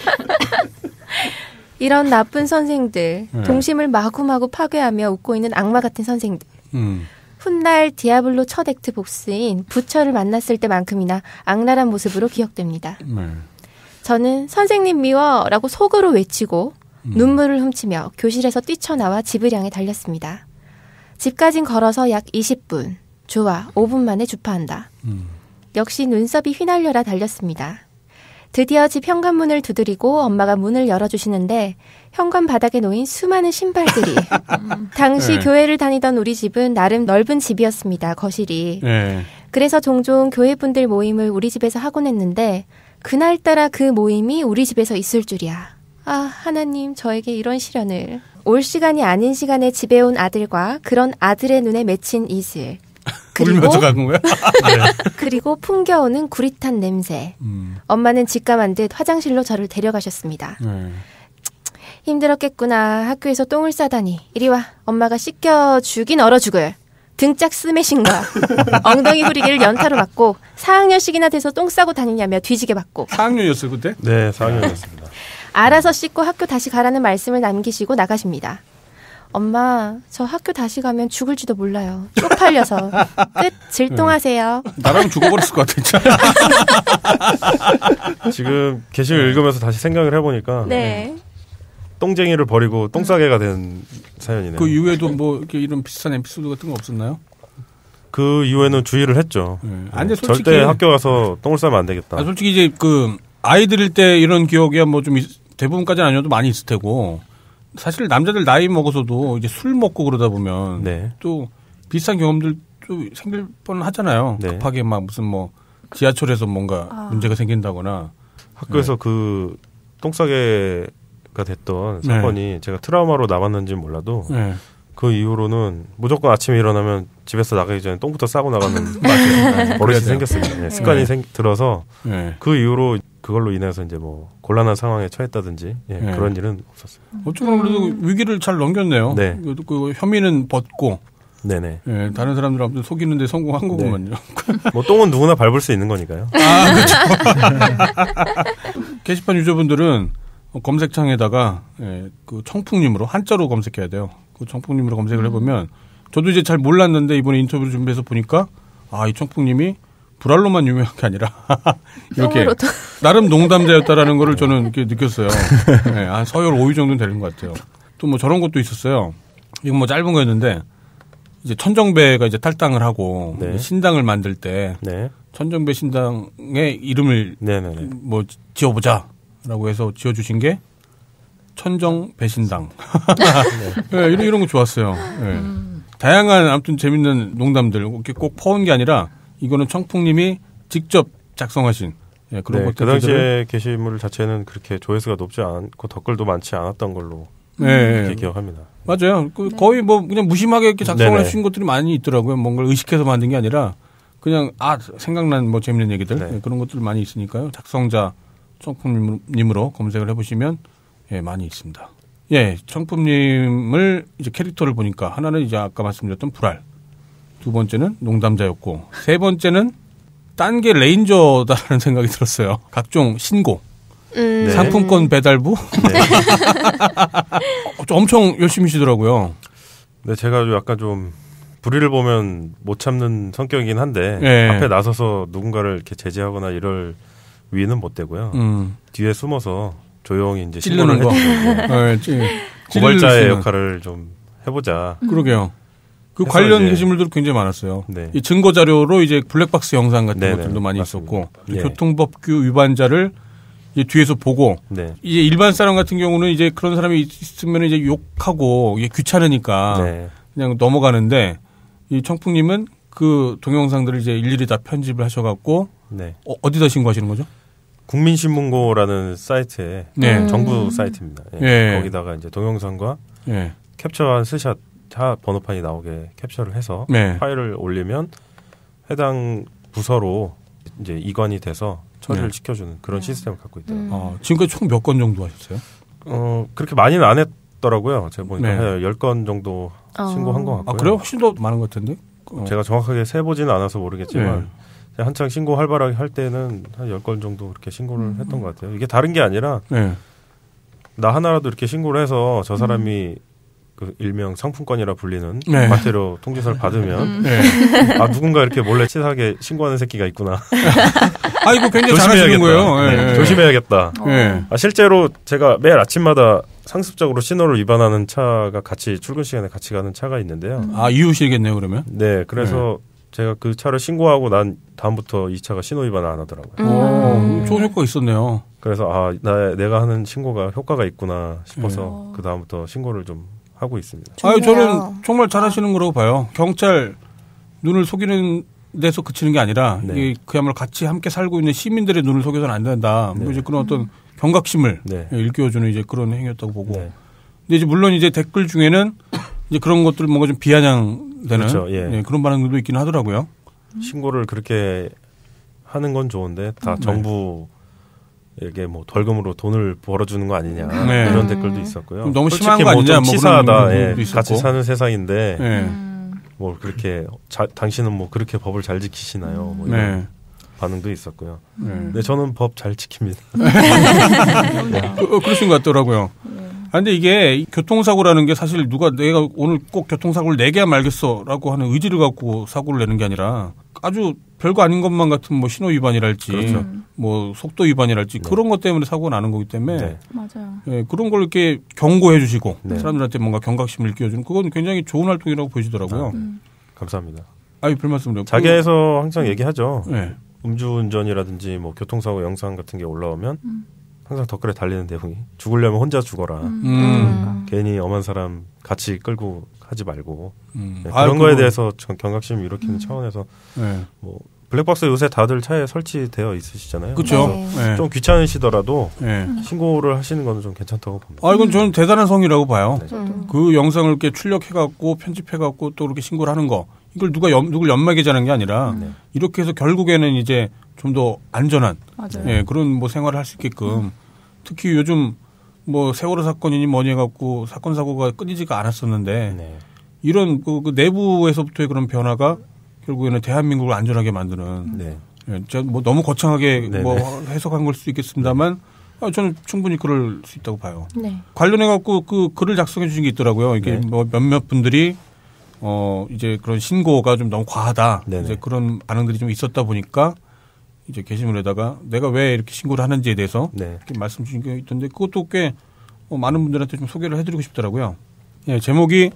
이런 나쁜 선생들, 네. 동심을 마구마구 파괴하며 웃고 있는 악마 같은 선생들. 음. 훗날 디아블로 첫 액트 보스인 부처를 만났을 때만큼이나 악랄한 모습으로 기억됩니다. 네. 저는 선생님 미워 라고 속으로 외치고 음. 눈물을 훔치며 교실에서 뛰쳐나와 집을 향해 달렸습니다. 집까진 걸어서 약 이십 분. 좋아, 오 분 만에 주파한다. 음. 역시 눈썹이 휘날려라 달렸습니다. 드디어 집 현관문을 두드리고 엄마가 문을 열어주시는데 현관 바닥에 놓인 수많은 신발들이 당시 네. 교회를 다니던 우리 집은 나름 넓은 집이었습니다. 거실이. 네. 그래서 종종 교회분들 모임을 우리 집에서 하곤 했는데 그날따라 그 모임이 우리 집에서 있을 줄이야. 아 하나님 저에게 이런 시련을. 올 시간이 아닌 시간에 집에 온 아들과 그런 아들의 눈에 맺힌 이슬. 그리고 울면서 간 거야? 그리고 풍겨오는 구릿한 냄새. 음. 엄마는 직감한 듯 화장실로 저를 데려가셨습니다. 네. 힘들었겠구나. 학교에서 똥을 싸다니. 이리 와. 엄마가 씻겨주긴 얼어 죽을. 등짝 스매싱과 엉덩이 후리기를 연타로 맞고 사 학년씩이나 돼서 똥 싸고 다니냐며 뒤지게 맞고 사 학년이었어요 그때? 네, 사 학년이었습니다. 알아서 씻고 학교 다시 가라는 말씀을 남기시고 나가십니다. 엄마, 저 학교 다시 가면 죽을지도 몰라요. 쪽팔려서. 끝. 질동하세요. 나랑 죽어버렸을 것 같아 진짜. 지금 게시를 읽으면서 다시 생각을 해보니까 네. 똥쟁이를 버리고 똥싸개가 된 사연이네요. 그 이후에도 뭐 이렇게 이런 비슷한 에피소드 같은 거 없었나요? 그 이후에는 주의를 했죠. 네. 아니, 근데 솔직히- 절대 학교 가서 똥을 싸면 안 되겠다. 아, 솔직히 이제 그 아이들일 때 이런 기억이 뭐 좀 대부분까지는 아니어도 많이 있을 테고 사실 남자들 나이 먹어서도 이제 술 먹고 그러다 보면 네. 또 비슷한 경험들 또 생길 뻔 하잖아요. 네. 급하게 막 무슨 뭐 지하철에서 뭔가 아. 문제가 생긴다거나. 학교에서 네. 그 똥싸개가 됐던 네. 사건이 제가 트라우마로 남았는지는 몰라도 네. 그 이후로는 무조건 아침에 일어나면 집에서 나가기 전에 똥부터 싸고 나가는 그래야 버릇이 돼요. 생겼습니다. 네, 습관이 네. 생, 들어서 네. 그 이후로 그걸로 인해서 이제 뭐 곤란한 상황에 처했다든지 예, 네. 그런 일은 없었어요. 어쩌면 그래도 위기를 잘 넘겼네요. 네. 그래도 그 혐의는 벗고 네네. 예, 다른 사람들 아무튼 속이는데 성공한 거구만요. 뭐 똥은 누구나 밟을 수 있는 거니까요. 아, 그렇죠. 게시판 유저분들은 검색창에다가 예, 그 청풍님으로 한자로 검색해야 돼요. 그 청풍님으로 검색을 해보면 저도 이제 잘 몰랐는데 이번에 인터뷰를 준비해서 보니까 아, 이 청풍님이 불알로만 유명한 게 아니라 이렇게 똥으로도. 나름 농담자였다라는 거를 저는 이렇게 느꼈어요. 예, 한 서열 오 위 정도는 되는 것 같아요. 또 뭐 저런 것도 있었어요. 이건 뭐 짧은 거였는데 이제 천정배가 이제 탈당을 하고 네. 신당을 만들 때 네. 천정배 신당의 이름을 네네네. 뭐 지어보자라고 해서 지어주신 게 천정배신당. 네, 이런 이런 거 좋았어요. 네. 다양한 아무튼 재밌는 농담들 이렇게 꼭 퍼온 게 아니라 이거는 청풍님이 직접 작성하신 예, 그런 네, 것들. 그 당시에 게시물 자체는 그렇게 조회수가 높지 않고 댓글도 많지 않았던 걸로 네, 이렇게 기억합니다. 맞아요. 그 거의 뭐 그냥 무심하게 이렇게 작성을 네네. 해주신 것들이 많이 있더라고요. 뭔가를 의식해서 만든 게 아니라 그냥 아 생각난 뭐 재밌는 얘기들 네. 예, 그런 것들 많이 있으니까요. 작성자 청풍님으로 검색을 해보시면 예 많이 있습니다. 예, 청풍님을 이제 캐릭터를 보니까 하나는 이제 아까 말씀드렸던 불알, 두 번째는 농담자였고 세 번째는 딴 게 레인저다라는 생각이 들었어요. 각종 신고, 음. 네. 상품권 배달부 네. 어, 좀 엄청 열심히시더라고요. 네, 제가 좀 약간 좀 불의를 보면 못 참는 성격이긴 한데 네. 앞에 나서서 누군가를 이렇게 제지하거나 이럴 위는 못 대고요. 음. 뒤에 숨어서 조용히 이제 찔르는 거. 네, 고발자의 역할을 좀 해보자. 음. 그러게요. 그 관련 이제, 게시물들이 굉장히 많았어요. 네. 이 증거 자료로 이제 블랙박스 영상 같은 네네, 것들도 많이 맞습니다. 있었고 네. 교통법규 위반자를 이제 뒤에서 보고 네. 이제 일반 사람 같은 경우는 이제 그런 사람이 있으면 이제 욕하고 이게 귀찮으니까 네. 그냥 넘어가는데 이 청풍님은 그 동영상들을 이제 일일이 다 편집을 하셔갖고 네. 어, 어디다 신고하시는 거죠? 국민신문고라는 사이트에 네. 정부 사이트입니다. 예. 예. 거기다가 이제 동영상과 예. 캡처한 스샷 차 번호판이 나오게 캡처를 해서 네. 파일을 올리면 해당 부서로 이제 이관이 돼서 처리를 네. 시켜주는 그런 시스템을 갖고 있더라고요. 어, 지금까지 총 몇 건 정도 하셨어요? 어 그렇게 많이는 안 했더라고요. 제가 보니까 네. 한 열 건 정도 신고한 것 같고요. 아 그래요? 훨씬 더 많은 것 같은데? 어. 제가 정확하게 세보지는 않아서 모르겠지만 네. 한창 신고 활발하게 할 때는 한 열 건 정도 그렇게 신고를 음. 했던 것 같아요. 이게 다른 게 아니라 네. 나 하나라도 이렇게 신고를 해서 저 사람이 음. 그 일명 상품권이라 불리는 네. 과태료 통지서를 받으면 음. 네. 아 누군가 이렇게 몰래 치사하게 신고하는 새끼가 있구나. 아 이거 굉장히 잘하시는 거예요. 네. 네. 조심해야겠다. 네. 아, 실제로 제가 매일 아침마다 상습적으로 신호를 위반하는 차가 같이 출근 시간에 같이 가는 차가 있는데요. 아 이웃이겠네요 그러면? 네, 그래서 네. 제가 그 차를 신고하고 난 다음부터 이 차가 신호 위반을 안 하더라고요. 오, 좋은 효과가 있었네요. 그래서 아, 나 내가 하는 신고가 효과가 있구나 싶어서 네. 그 다음부터 신고를 좀 하고 있습니다. 아, 저는 정말 잘하시는 거라고 봐요. 경찰 눈을 속이는 데서 그치는 게 아니라 네. 이게 그야말로 같이 함께 살고 있는 시민들의 눈을 속여서는 안 된다. 네. 뭐 이제 그런 어떤 경각심을 네. 일깨워주는 이제 그런 행위였다고 보고. 네. 근데 이제 물론 이제 댓글 중에는 이제 그런 것들 뭔가 좀 비아냥되는 그렇죠. 예. 예, 그런 반응들도 있긴 하더라고요. 신고를 그렇게 하는 건 좋은데 다 네. 정부 에게 뭐 벌금으로 돈을 벌어주는 거 아니냐 네. 이런 댓글도 있었고요. 너무 심한 거 아니냐? 뭐 좀 치사하다. 예, 있었고. 같이 사는 세상인데 네. 음. 뭐 그렇게 자, 당신은 뭐 그렇게 법을 잘 지키시나요? 뭐 이런 네. 반응도 있었고요. 네. 근데 저는 법 잘 지킵니다. 그, 그러신 것 같더라고요. 아, 근데 이게 교통사고라는 게 사실 누가 내가 오늘 꼭 교통사고를 내게야 말겠어라고 하는 의지를 갖고 사고를 내는 게 아니라 아주 별거 아닌 것만 같은 뭐 신호 위반이랄지 그렇죠. 뭐 속도 위반이랄지 네. 그런 것 때문에 사고가 나는 거기 때문에 네. 맞아요. 예, 그런 걸 이렇게 경고해 주시고 네. 사람들한테 뭔가 경각심을 일깨워주는 그건 굉장히 좋은 활동이라고 보시더라고요. 음. 감사합니다. 아유 별 말씀을요. 자계에서 항상 얘기하죠. 네. 음주운전이라든지 뭐 교통사고 영상 같은 게 올라오면 음. 항상 댓글에 달리는 내용이 죽으려면 혼자 죽어라. 음. 음. 괜히 엄한 사람 같이 끌고 하지 말고 음. 네, 아유, 그런 거에 그거- 대해서 경- 경각심을 일으키는 음. 차원에서 네. 뭐 블랙박스 요새 다들 차에 설치되어 있으시잖아요. 그렇죠. 네. 네. 좀 귀찮으시더라도 네. 신고를 하시는 거는 좀 괜찮다고 봅니다. 아 이건 저는 대단한 성이라고 봐요. 네. 음. 그 영상을 이렇게 출력해갖고 편집해갖고 또 그렇게 신고를 하는 거 이걸 누가 연, 누굴 연막이자는 게 아니라 네. 이렇게 해서 결국에는 이제 좀 더 안전한 맞아요. 예, 그런 뭐 생활을 할 수 있게끔 특히 요즘 뭐 세월호 사건이니 뭐니 해갖고 사건 사고가 끊이지가 않았었는데 네. 이런 그, 그 내부에서부터의 그런 변화가 결국에는 대한민국을 안전하게 만드는 네. 예, 저 뭐 너무 거창하게 네네. 뭐 해석한 걸 수도 있겠습니다만 아, 저는 충분히 그럴 수 있다고 봐요. 네. 관련해 갖고 그 글을 작성해 주신 게 있더라고요. 이게 네. 뭐 몇몇 분들이 어 이제 그런 신고가 좀 너무 과하다. 네네. 이제 그런 반응들이 좀 있었다 보니까 이제 게시물에다가 내가 왜 이렇게 신고를 하는지에 대해서 네. 이렇게 말씀 주신 게 있던데 그것도 꽤 어, 많은 분들한테 좀 소개를 해드리고 싶더라고요. 예, 제목이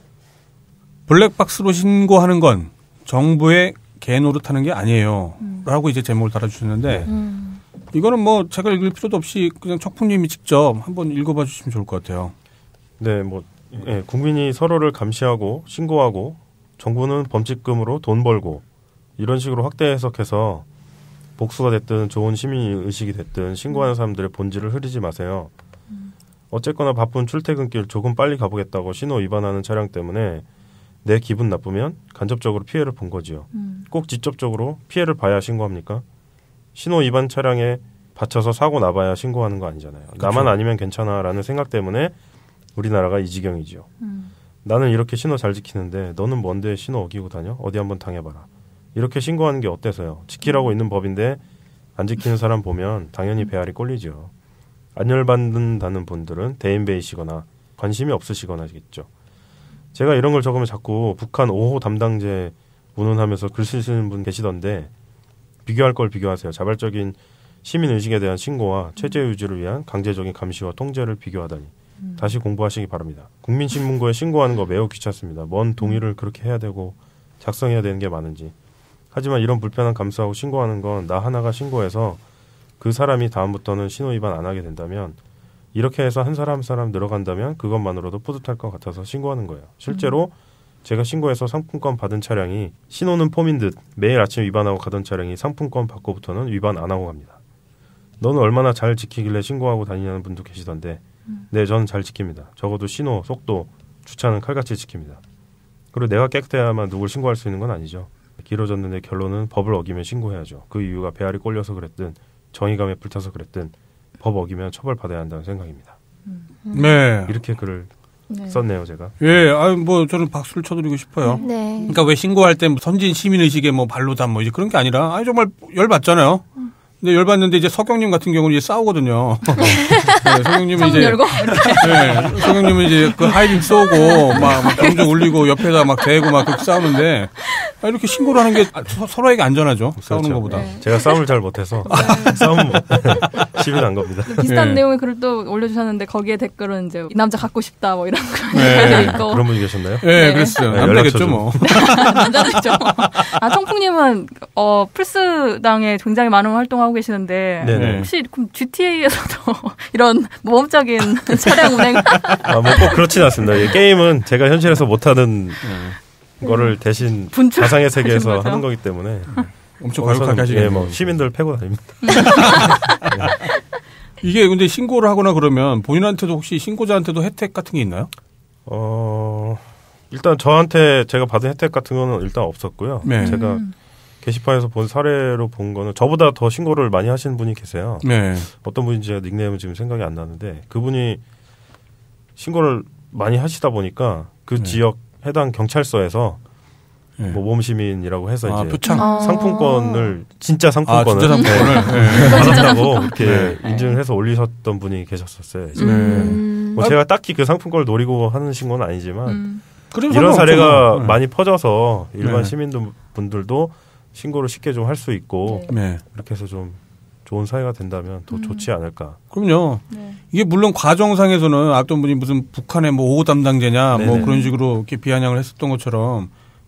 블랙박스로 신고하는 건 정부의 개노릇하는 게 아니에요. 음. 라고 이제 제목을 달아주셨는데 음. 이거는 뭐 제가 읽을 필요도 없이 그냥 척풍님이 직접 한번 읽어봐 주시면 좋을 것 같아요. 네, 뭐 예, 국민이 서로를 감시하고 신고하고 정부는 범칙금으로 돈 벌고 이런 식으로 확대 해석해서 복수가 됐든 좋은 시민 의식이 됐든 신고하는 사람들의 본질을 흐리지 마세요. 어쨌거나 바쁜 출퇴근길 조금 빨리 가보겠다고 신호 위반하는 차량 때문에 내 기분 나쁘면 간접적으로 피해를 본 거지요. 음. 꼭 직접적으로 피해를 봐야 신고합니까? 신호 위반 차량에 받쳐서 사고 나봐야 신고하는 거 아니잖아요. 나만 아니면 괜찮아라는 생각 때문에 우리나라가 이 지경이지요. 음. 나는 이렇게 신호 잘 지키는데 너는 뭔데 신호 어기고 다녀? 어디 한번 당해봐라. 이렇게 신고하는 게 어때서요? 지키라고 있는 법인데 안 지키는 사람 보면 당연히 배알이 꼴리죠. 안 열받는다는 분들은 대인배이시거나 관심이 없으시거나겠죠. 제가 이런 걸 적으면 자꾸 북한 오 호 담당제 운운하면서 글 쓰시는 분 계시던데 비교할 걸 비교하세요. 자발적인 시민 의식에 대한 신고와 체제 유지를 위한 강제적인 감시와 통제를 비교하다니 음. 다시 공부하시기 바랍니다. 국민신문고에 신고하는 거 매우 귀찮습니다. 뭔 동의를 그렇게 해야 되고 작성해야 되는 게 많은지. 하지만 이런 불편함 감수하고 신고하는 건 나 하나가 신고해서 그 사람이 다음부터는 신호 위반 안 하게 된다면 이렇게 해서 한 사람 한 사람 늘어간다면 그것만으로도 뿌듯할 것 같아서 신고하는 거예요. 실제로 음. 제가 신고해서 상품권 받은 차량이 신호는 폼인 듯 매일 아침 위반하고 가던 차량이 상품권 받고부터는 위반 안 하고 갑니다. 너는 얼마나 잘 지키길래 신고하고 다니냐는 분도 계시던데 음. 네, 저는 잘 지킵니다. 적어도 신호, 속도, 주차는 칼같이 지킵니다. 그리고 내가 깨끗해야만 누굴 신고할 수 있는 건 아니죠. 길어졌는데 결론은 법을 어기면 신고해야죠. 그 이유가 배알이 꼴려서 그랬든 정의감에 불타서 그랬든 법 어기면 처벌받아야 한다는 생각입니다. 음. 네. 이렇게 글을 네. 썼네요, 제가. 예, 아유, 뭐, 저는 박수를 쳐드리고 싶어요. 네. 그러니까 왜 신고할 때 선진 시민의식에 뭐 발로다 뭐 이제 그런 게 아니라, 아니, 정말 열받잖아요. 음. 근데 열받는데 이제 석영님 같은 경우는 이제 싸우거든요. 네, 석영님은 이제. 열고? 네, 석영님은 이제 그 하이빔 쏘고, 막, 막 경적 울리고 옆에다 막 대고 막 그렇게 싸우는데, 아, 이렇게 신고를 하는 게 서로에게 안전하죠. 그렇죠. 싸우는 것보다. 네. 제가 싸움을 잘 못해서 싸움 못 시비 난 겁니다. 비슷한 네. 내용의 글을 또 올려주셨는데 거기에 댓글은 이제 이 남자 갖고 싶다 뭐 이런 네. 글이 있고 그런 분이 계셨나요? 네, 네. 그랬어요. 네, 남자겠죠 뭐. 남자들이죠. 아, 청풍님은 어, 플스당에 굉장히 많은 활동하고 계시는데 네네. 혹시 그럼 지티에이에서도 이런 모험적인 차량 운행 아, 뭐 꼭 그렇진 않습니다. 이 게임은 제가 현실에서 못하는 네. 거를 대신 분출 가상의 세계에서 거죠? 하는 거기 때문에 엄청 과격하게 하시겠네요. 예, 뭐 시민들 패고 다닙니다. 네. 이게 근데 신고를 하거나 그러면 본인한테도 혹시 신고자한테도 혜택 같은 게 있나요? 어, 일단 저한테 제가 받은 혜택 같은 거는 일단 없었고요. 네. 제가 게시판에서 본 사례로 본 거는 저보다 더 신고를 많이 하시는 분이 계세요. 네. 어떤 분인지 제가 닉네임은 지금 생각이 안 나는데 그분이 신고를 많이 하시다 보니까 그 네. 지역 해당 경찰서에서 네. 뭐 모범시민이라고 해서 아, 이제 표창. 상품권을 진짜 아, 상품권을 진짜 상품권을. 네. 받았다고 이렇게 네. 인증해서 올리셨던 분이 계셨었어요. 음. 뭐 제가 딱히 그 상품권을 노리고 하는 신고는 아니지만 음. 이런 사례가 네. 많이 퍼져서 일반 네. 시민분들도 신고를 쉽게 좀 할 수 있고 네. 이렇게 해서 좀 좋은 사회가 된다면 더 음. 좋지 않을까. 그럼요. 네. 이게 물론 과정상에서는 어떤 분이 무슨 북한의 뭐 오호 담당자냐 뭐 네네. 그런 식으로 이렇게 비아냥을 했었던 것처럼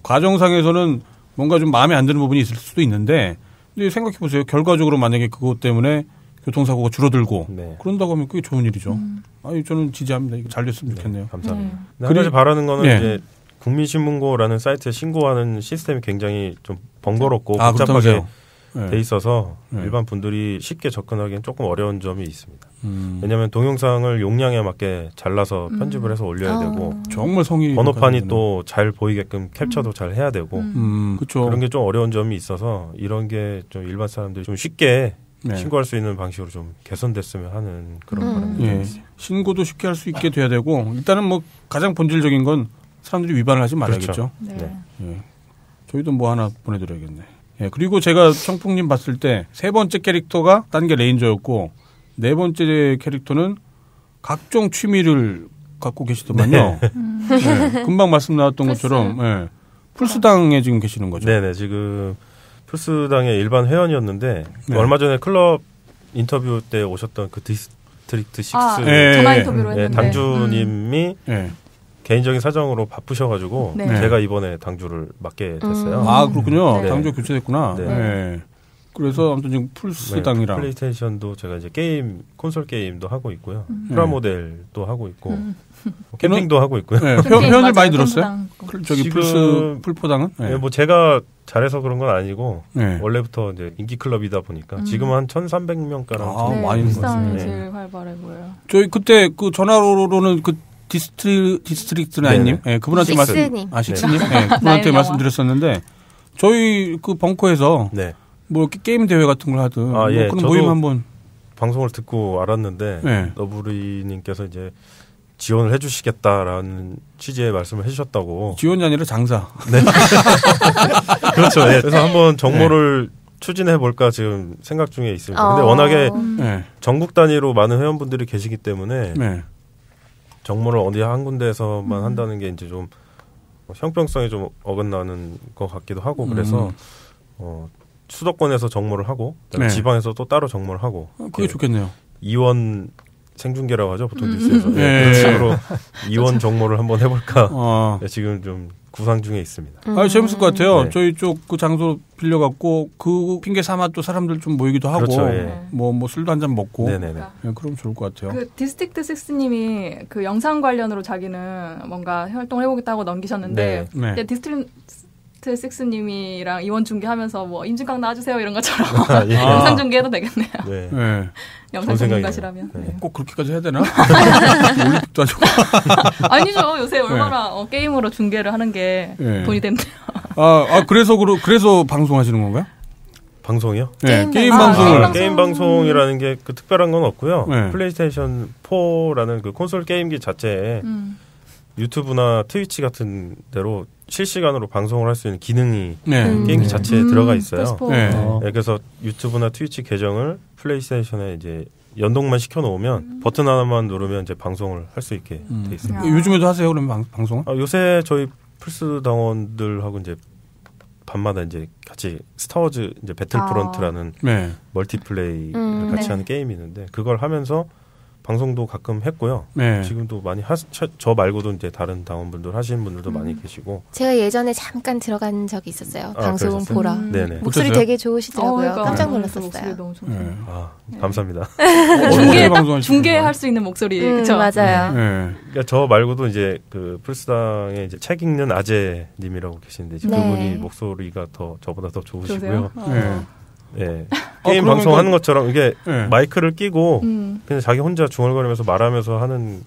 과정상에서는 뭔가 좀 마음에 안 드는 부분이 있을 수도 있는데 근데 생각해 보세요. 결과적으로 만약에 그것 때문에 교통사고가 줄어들고 네. 그런다고 하면 그게 좋은 일이죠. 음. 아니 저는 지지합니다. 이거 잘 됐으면 좋겠네요. 네, 감사합니다. 네. 근데 한 가지 바라는 거는 네. 이제 국민신문고라는 사이트에 신고하는 시스템이 굉장히 좀 번거롭고 아, 복잡하게 그렇다면서요. 네. 돼 있어서 네. 일반 분들이 쉽게 접근하기엔 조금 어려운 점이 있습니다. 음. 왜냐하면 동영상을 용량에 맞게 잘라서 음. 편집을 해서 올려야 아. 되고 정말 성의 번호판이 또 잘 보이게끔 캡처도 잘 해야 되고 음. 음, 그렇죠. 그런 게 좀 어려운 점이 있어서 이런 게 좀 일반 사람들이 좀 쉽게 네. 신고할 수 있는 방식으로 좀 개선됐으면 하는 그런 음. 바람이 예. 있습니다. 신고도 쉽게 할 수 있게 돼야 되고 일단은 뭐 가장 본질적인 건 사람들이 위반을 하지 말아야겠죠. 그렇죠. 네. 네. 예. 저희도 뭐 하나 보내드려야겠네. 예. 그리고 제가 청풍님 봤을 때 세 번째 캐릭터가 딴 게 레인저였고 네 번째 캐릭터는 각종 취미를 갖고 계시더만요. 네. 음. 예. 금방 말씀 나왔던 플스. 것처럼 예. 플스당에 지금 계시는 거죠. 네네 지금 플스당의 일반 회원이었는데 네. 얼마 전에 클럽 인터뷰 때 오셨던 그 디스트릭트 식스 아, 예. 전화 인터뷰로 네, 했는데 당주님이 예. 개인적인 사정으로 바쁘셔가지고 네. 제가 이번에 당주를 맡게 됐어요. 음. 아 그렇군요. 네. 당조 교체됐구나. 네. 예. 그래서 아무튼 지금 네, 플스당이랑 플레이스테이션도 제가 이제 게임 콘솔 게임도 하고 있고요. 음. 프라모델도 하고 있고 음. 뭐 캠핑도 하고 있고요. 예. 캠핑 편- 편을 맞아요. 많이 들었어요. 캠프당. 클- 저기 지금- 플스 풀포당은? 예. 네, 뭐 제가 잘해서 그런 건 아니고 예. 원래부터 이제 인기 클럽이다 보니까 음. 지금은 한 천삼백 명가량 아, 네, 많이 있는 것 플스당이 같습니다. 제일 활발해 보여요. 저희 그때 그 전화로는 그 디스트리 디스트릭트 나인님, 예, 그분한테 말씀, 식스님. 아 식스님, 예, 그분한테 나인 말씀드렸었는데 저희 그 벙커에서 네. 뭐 이렇게 게임 대회 같은 걸 하든 아, 뭐 예, 그런 저도 모임 한번 방송을 듣고 알았는데 네. 너부리님께서 이제 지원을 해주시겠다라는 취지의 말씀을 해주셨다고. 지원이 아니라 장사. 그렇죠. 예. 그래서 한번 정모를 추진해 볼까 지금 생각 중에 있습니다. 근데 어. 워낙에 네. 전국 단위로 많은 회원분들이 계시기 때문에 네. 정모를 어디 한 군데에서만 음. 한다는 게 이제 좀 형평성이 좀 어긋나는 것 같기도 하고 그래서 음. 어, 수도권에서 정모를 하고 네. 지방에서 또 따로 정모를 하고 어, 그게 좋겠네요. 이원 생중계라고 하죠 보통 음. 뉴스에서 네. 네. 그런 식으로 이원 정모를 한번 해볼까 어. 네, 지금 좀 구상 중에 있습니다. 음. 아, 재밌을 것 같아요. 네. 저희 쪽 그 장소 빌려갖고 그 핑계 삼아 또 사람들 좀 모이기도 하고 그렇죠, 예. 뭐, 뭐 술도 한잔 먹고 네네네. 예, 그럼 좋을 것 같아요. 그 디스트릭트 식스님이 그 영상 관련으로 자기는 뭔가 활동을 해보겠다고 넘기셨는데 네. 네. 근데 디스트릭트 식스님이랑 이원 중계하면서 뭐 임진강 나와주세요 이런 것처럼 아, 예. 영상 중계해도 되겠네요. 네. 네. 영상 좋은 전문가시라면. 생각이네요. 네. 꼭 그렇게까지 해야 되나? 올림픽도 하죠. 아니죠. 요새 얼마나 어, 게임으로 중계를 하는 게 네. 돈이 된대요. 아, 아 그래서 그러, 그래서 방송하시는 건가요? 방송이요? 네, 게임 게임 방송. 방송을. 아, 아, 게임 방송이라는 게 그 특별한 건 없고요. 네. 플레이스테이션 포라는 그 콘솔 게임기 자체에 음. 유튜브나 트위치 같은 데로 실시간으로 방송을 할 수 있는 기능이 네. 음. 게임기 네. 자체에 음, 들어가 있어요. 플스포. 네. 어. 네, 그래서 유튜브나 트위치 계정을 플레이스테이션에 이제 연동만 시켜놓으면 음. 버튼 하나만 누르면 이제 방송을 할 수 있게 음. 돼 있습니다. 아. 요즘에도 하세요, 그러면 방, 방송을? 아, 요새 저희 플스 당원들하고 이제 밤마다 이제 같이 스타워즈 이제 배틀프런트라는 네. 멀티플레이를 음, 같이 네. 하는 게임이 있는데 그걸 하면서 방송도 가끔 했고요. 네. 지금도 많이 하, 저 말고도 이제 다른 당원분들 하시는 분들도 음. 많이 계시고. 제가 예전에 잠깐 들어간 적이 있었어요. 아, 방송 그러셨어요? 보러. 음. 네네. 목소리 어땠어요? 되게 좋으시더라고요. 어, 그러니까. 깜짝 음, 목소리 놀랐었어요. 너무 좋 네. 아, 감사합니다. 중계 방송하시는 중계할 수 있는 목소리 음, 그쵸? 맞아요. 네. 그러니까 저 말고도 이제 그 플스당에 이제 책 읽는 아재님이라고 계시는데 지금 네. 그분이 목소리가 더 저보다 더 좋으시고요. 좋으세요? 어. 네. 예. 아, 게임 그러면 방송하는 그- 것처럼 이게 네. 마이크를 끼고 음. 그냥 자기 혼자 중얼거리면서 말하면서 하는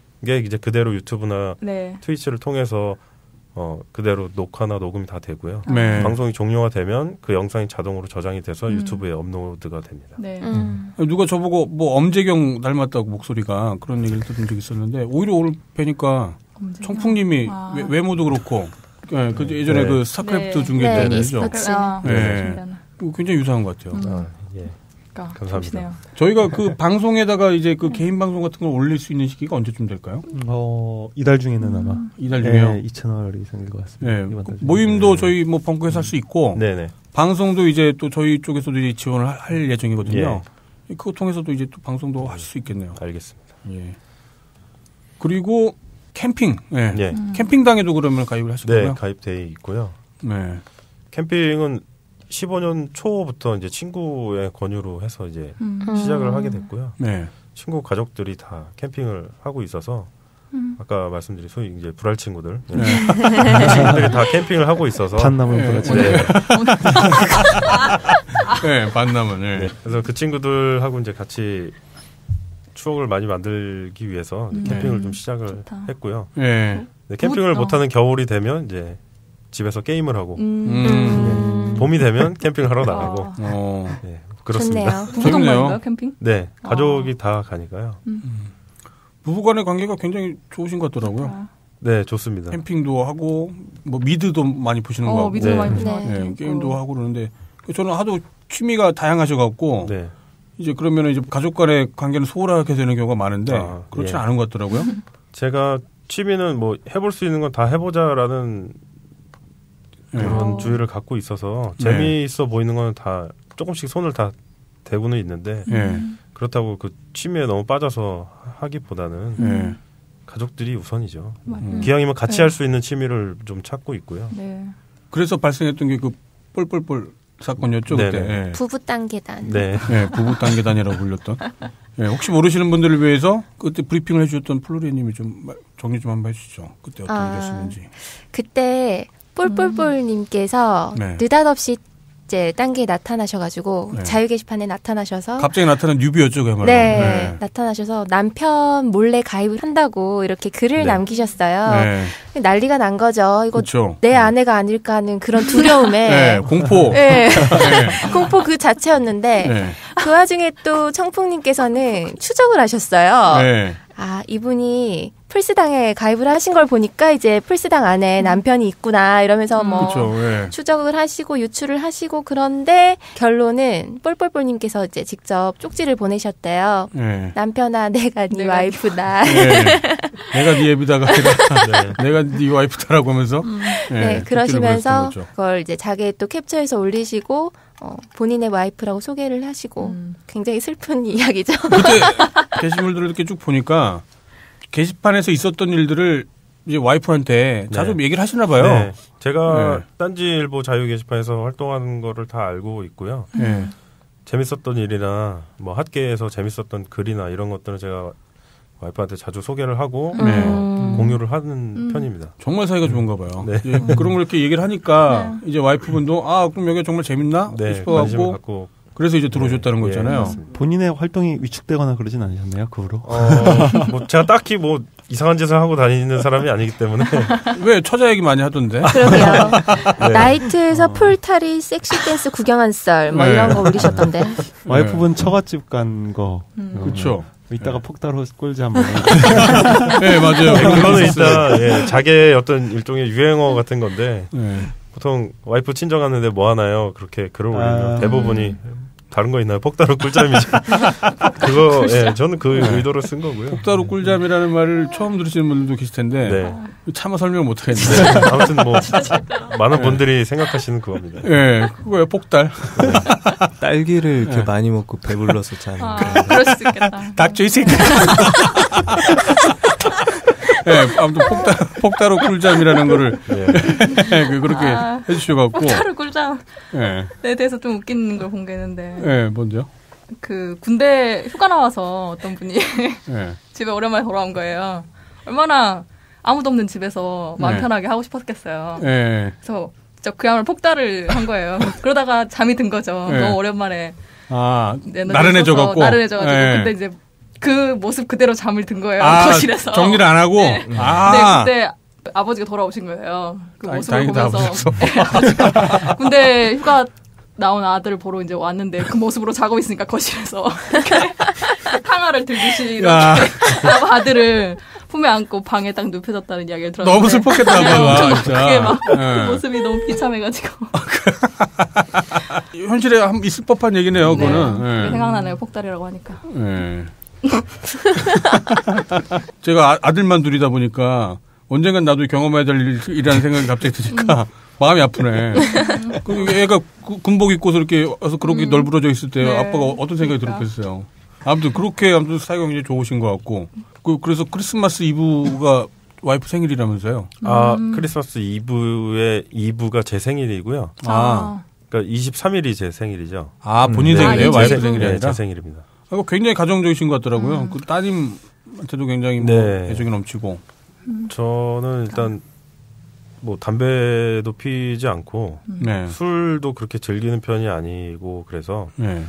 게 이제 그대로 유튜브나 네. 트위치를 통해서 어 그대로 녹화나 녹음이 다 되고요. 네. 방송이 종료가 되면 그 영상이 자동으로 저장이 돼서 음. 유튜브에 업로드가 됩니다. 네. 음. 누가 저보고 뭐 엄재경 닮았다고 목소리가 그런 얘기를 들은 적이 있었는데 오히려 오늘 뵈니까 엄지가. 청풍님이 아. 외, 외모도 그렇고 예, 그 예전에 네. 그 스타크래프트 네. 중계했던 네, 분이죠. e스포츠. 아, 네. 그렇습니다. 굉장히 유사한 것 같아요. 음. 아, 예. 그러니까 감사합니다. 좋으시네요. 저희가 그 방송에다가 이제 그 개인 방송 같은 걸 올릴 수 있는 시기가 언제쯤 될까요? 어, 이달 중에는 아마. 이달 중에요. 네, 이 채널이 생길 것 같습니다. 예, 이번 달 중에. 모임도 네. 저희 뭐 벙커에서 할 수 있고 네네. 방송도 이제 또 저희 쪽에서도 이제 지원을 할, 할 예정이거든요. 예. 그거 통해서도 이제 또 방송도 하실 수 있겠네요. 알겠습니다. 예. 그리고 캠핑, 예. 예. 음. 캠핑당에도 그러면 가입을 하실 네, 거고요. 가입돼 있고요. 네. 캠핑은 십오 년 초부터 이제 친구의 권유로 해서 이제 음. 시작을 하게 됐고요. 네. 친구 가족들이 다 캠핑을 하고 있어서 음. 아까 말씀드린 소위 이제 불알 친구들, 네. 친구들이 다 캠핑을 하고 있어서 판나물 네. 브라질. 네. 네, 만남은. 네. 네. 그래서 그 친구들하고 이제 같이 추억을 많이 만들기 위해서 음. 캠핑을 네. 좀 시작을 좋다. 했고요. 네. 네, 캠핑을 부- 못하는 겨울이 되면 이제 집에서 게임을 하고 음. 음. 봄이 되면 캠핑을 하러 나가고 아. 어. 네, 그렇습니다. 좋네요. 부부 재밌네요. 동반인가요 캠핑? 네, 아. 가족이 다 가니까요. 부부간의 관계가 굉장히 좋으신 것 같더라고요. 아. 네, 좋습니다. 캠핑도 하고 뭐 미드도 많이 보시는 거 어 같고. 미드 네. 많이 네. 보셔가지고. 예, 게임도 하고 그러는데 저는 하도 취미가 다양하셔갖고 네, 이제 그러면 이제 가족 간의 관계는 소홀하게 되는 경우가 많은데 아, 그렇지 예. 않은 것 같더라고요. 제가 취미는 뭐 해볼 수 있는 건 다 해보자라는 예. 그런 어. 주의를 갖고 있어서 네. 재미있어 보이는 건 다 조금씩 손을 다 대고는 있는데 예. 그렇다고 그 취미에 너무 빠져서 하기보다는 예. 가족들이 우선이죠. 맞- 음. 기왕이면 같이 네. 할 수 있는 취미를 좀 찾고 있고요. 네. 그래서 발생했던 게 그 뻘뻘뻘 사건이었죠 그때. 네네. 예. 부부 단계단. 네, 예, 부부 단계단이라고 불렸던. 예, 혹시 모르시는 분들을 위해서 그때 브리핑을 해주셨던 플로리님이 좀 말- 정리 좀 한번 해주시죠. 그때 어떤 아. 일이었는지. 그때 볼볼볼님께서 네. 느닷없이 이제 단계에 나타나셔가지고 네. 자유 게시판에 나타나셔서 갑자기 나타난 뉴비였죠, 그야말로. 네, 나타나셔서 남편 몰래 가입을 한다고 이렇게 글을 네. 남기셨어요. 네. 난리가 난 거죠. 이거 그렇죠. 내 아내가 아닐까 하는 그런 두려움에 네, 공포. 네. 공포 그 자체였는데 네. 그 와중에 또 청풍님께서는 추적을 하셨어요. 네. 아, 이분이 플스당에 가입을 하신 걸 보니까 이제 플스당 안에 남편이 있구나 이러면서 뭐 그렇죠. 예. 추적을 하시고 유출을 하시고 그런데 결론은 볼볼볼님께서 이제 직접 쪽지를 보내셨대요. 예. 남편아, 내가 네 내가 와이프다. 네. 내가 네 애비다가 아니라 네. 내가 네 와이프다라고 하면서 네, 예, 그러시면서 쪽지를 보냈던 거죠. 그걸 이제 자기의 또 캡처해서 올리시고 어, 본인의 와이프라고 소개를 하시고 음. 굉장히 슬픈 이야기죠. 그때 게시물들을 이렇게 쭉 보니까 게시판에서 있었던 일들을 이제 와이프한테 자주 네. 얘기를 하시나 봐요. 네. 제가 네. 딴지일보 자유 게시판에서 활동하는 거를 다 알고 있고요. 네. 재밌었던 일이나 뭐 핫계에서 재밌었던 글이나 이런 것들은 제가 와이프한테 자주 소개를 하고 네. 어, 공유를 하는 음. 편입니다. 정말 사이가 좋은가 봐요. 네. 예, 그런 걸 이렇게 얘기를 하니까 이제 와이프분도 아 그럼 여기가 정말 재밌나 네, 관심을 싶어갖고 갖고 그래서 이제 들어오셨다는 네, 거 있잖아요. 예, 맞습니다. 본인의 활동이 위축되거나 그러진 않으셨나요? 그 후로? 어, 뭐 제가 딱히 뭐 이상한 짓을 하고 다니는 사람이 아니기 때문에 왜 처자 얘기 많이 하던데? 그러게요. 네. 나이트에서 풀타리 섹시 댄스 구경한 썰 뭐 네. 이런 거 올리셨던데. 와이프분 처갓집 간 거. 음. 그렇죠. 이따가 폭다로 꿀지 한번. 네 맞아요. 네, 그거는 일단 예, 자기의 어떤 일종의 유행어 같은 건데 네. 보통 와이프 친정 갔는데 뭐 하나요? 그렇게 글을 올리면 아. 대부분이 다른 거 있나요? 폭다로 꿀잠이죠. 그거 예, 저는 그 의도로 쓴 거고요. 폭다로 꿀잠이라는 말을 처음 들으시는 분들도 계실 텐데 네. 차마 설명을 못 하겠는데. 네. 아무튼 뭐 많은 분들이 생각하시는 그겁니다. 예, 네, 그거예요. 폭달. 딸기를 이렇게 네. 많이 먹고 배불러서 자는 아, 거. 그럴 수 있겠다. 닥쳐 이 새끼. 예, 네, 아무튼 폭달 폭다로 꿀잠이라는 거를 예. 그 그렇게 아, 해주셔갖고. 폭타로 꿀잠에 예, 대해서 좀 웃기는 걸 본 게 있는데 예, 뭔데요? 그 군대 휴가 나와서 어떤 분이 예. 집에 오랜만에 돌아온 거예요. 얼마나 아무도 없는 집에서 마음 네. 편하게 하고 싶었겠어요. 예. 그래서 진짜 그야말로 폭달을 한 거예요. 그러다가 잠이 든 거죠. 네. 너무 오랜만에 아, 에너지 나른해져갖고. 써서 나른해져가지고 예. 근데 이제 그 모습 그대로 잠을 든 거예요. 아, 거실에서. 정리를 안 하고. 네. 아, 네, 그때 아버지가 돌아오신 거예요. 그 아니, 모습을 다행이다, 보면서 아버지였어. 군대 휴가 나온 아들을 보러 이제 왔는데 그 모습으로 자고 있으니까 거실에서 이렇게 탕화를 들듯이 이렇게 야. 아들을 품에 안고 방에 딱 눕혀졌다는 이야기를 들었는데 너무 슬펐겠다, 네, 아빠가, 엄청 진짜. 그게 막 예. 그 모습이 너무 비참해가지고 현실에 한 있을 법한 얘기네요, 네, 그거는. 그게 예. 생각나네요. 폭달이라고 하니까. 예. 제가 아, 아들만 둘이다 보니까 언젠간 나도 경험해야 될 일- 일이라는 생각이 갑자기 드니까 마음이 아프네. 그 애가 구- 군복 입고서 이렇게 와서 그렇게 음. 널브러져 있을 때 네. 아빠가 어떤 생각이 그러니까. 들었겠어요. 아무튼 그렇게 아무튼 사이가 굉장히 좋으신 것 같고 그, 그래서 크리스마스 이브가 와이프 생일이라면서요. 아 음. 크리스마스 이브의 이브가 제 생일이고요. 아, 그러니까 이십삼 일이 제 생일이죠. 아 본인 네. 생일이에요? 아, 와이프 이제 생일이 네, 아니라? 제 생일입니다. 아, 이거 굉장히 가정적이신 것 같더라고요. 음. 그 따님한테도 굉장히 뭐 네. 애정이 넘치고. 저는 일단 뭐 담배도 피지 않고 네. 술도 그렇게 즐기는 편이 아니고 그래서 네.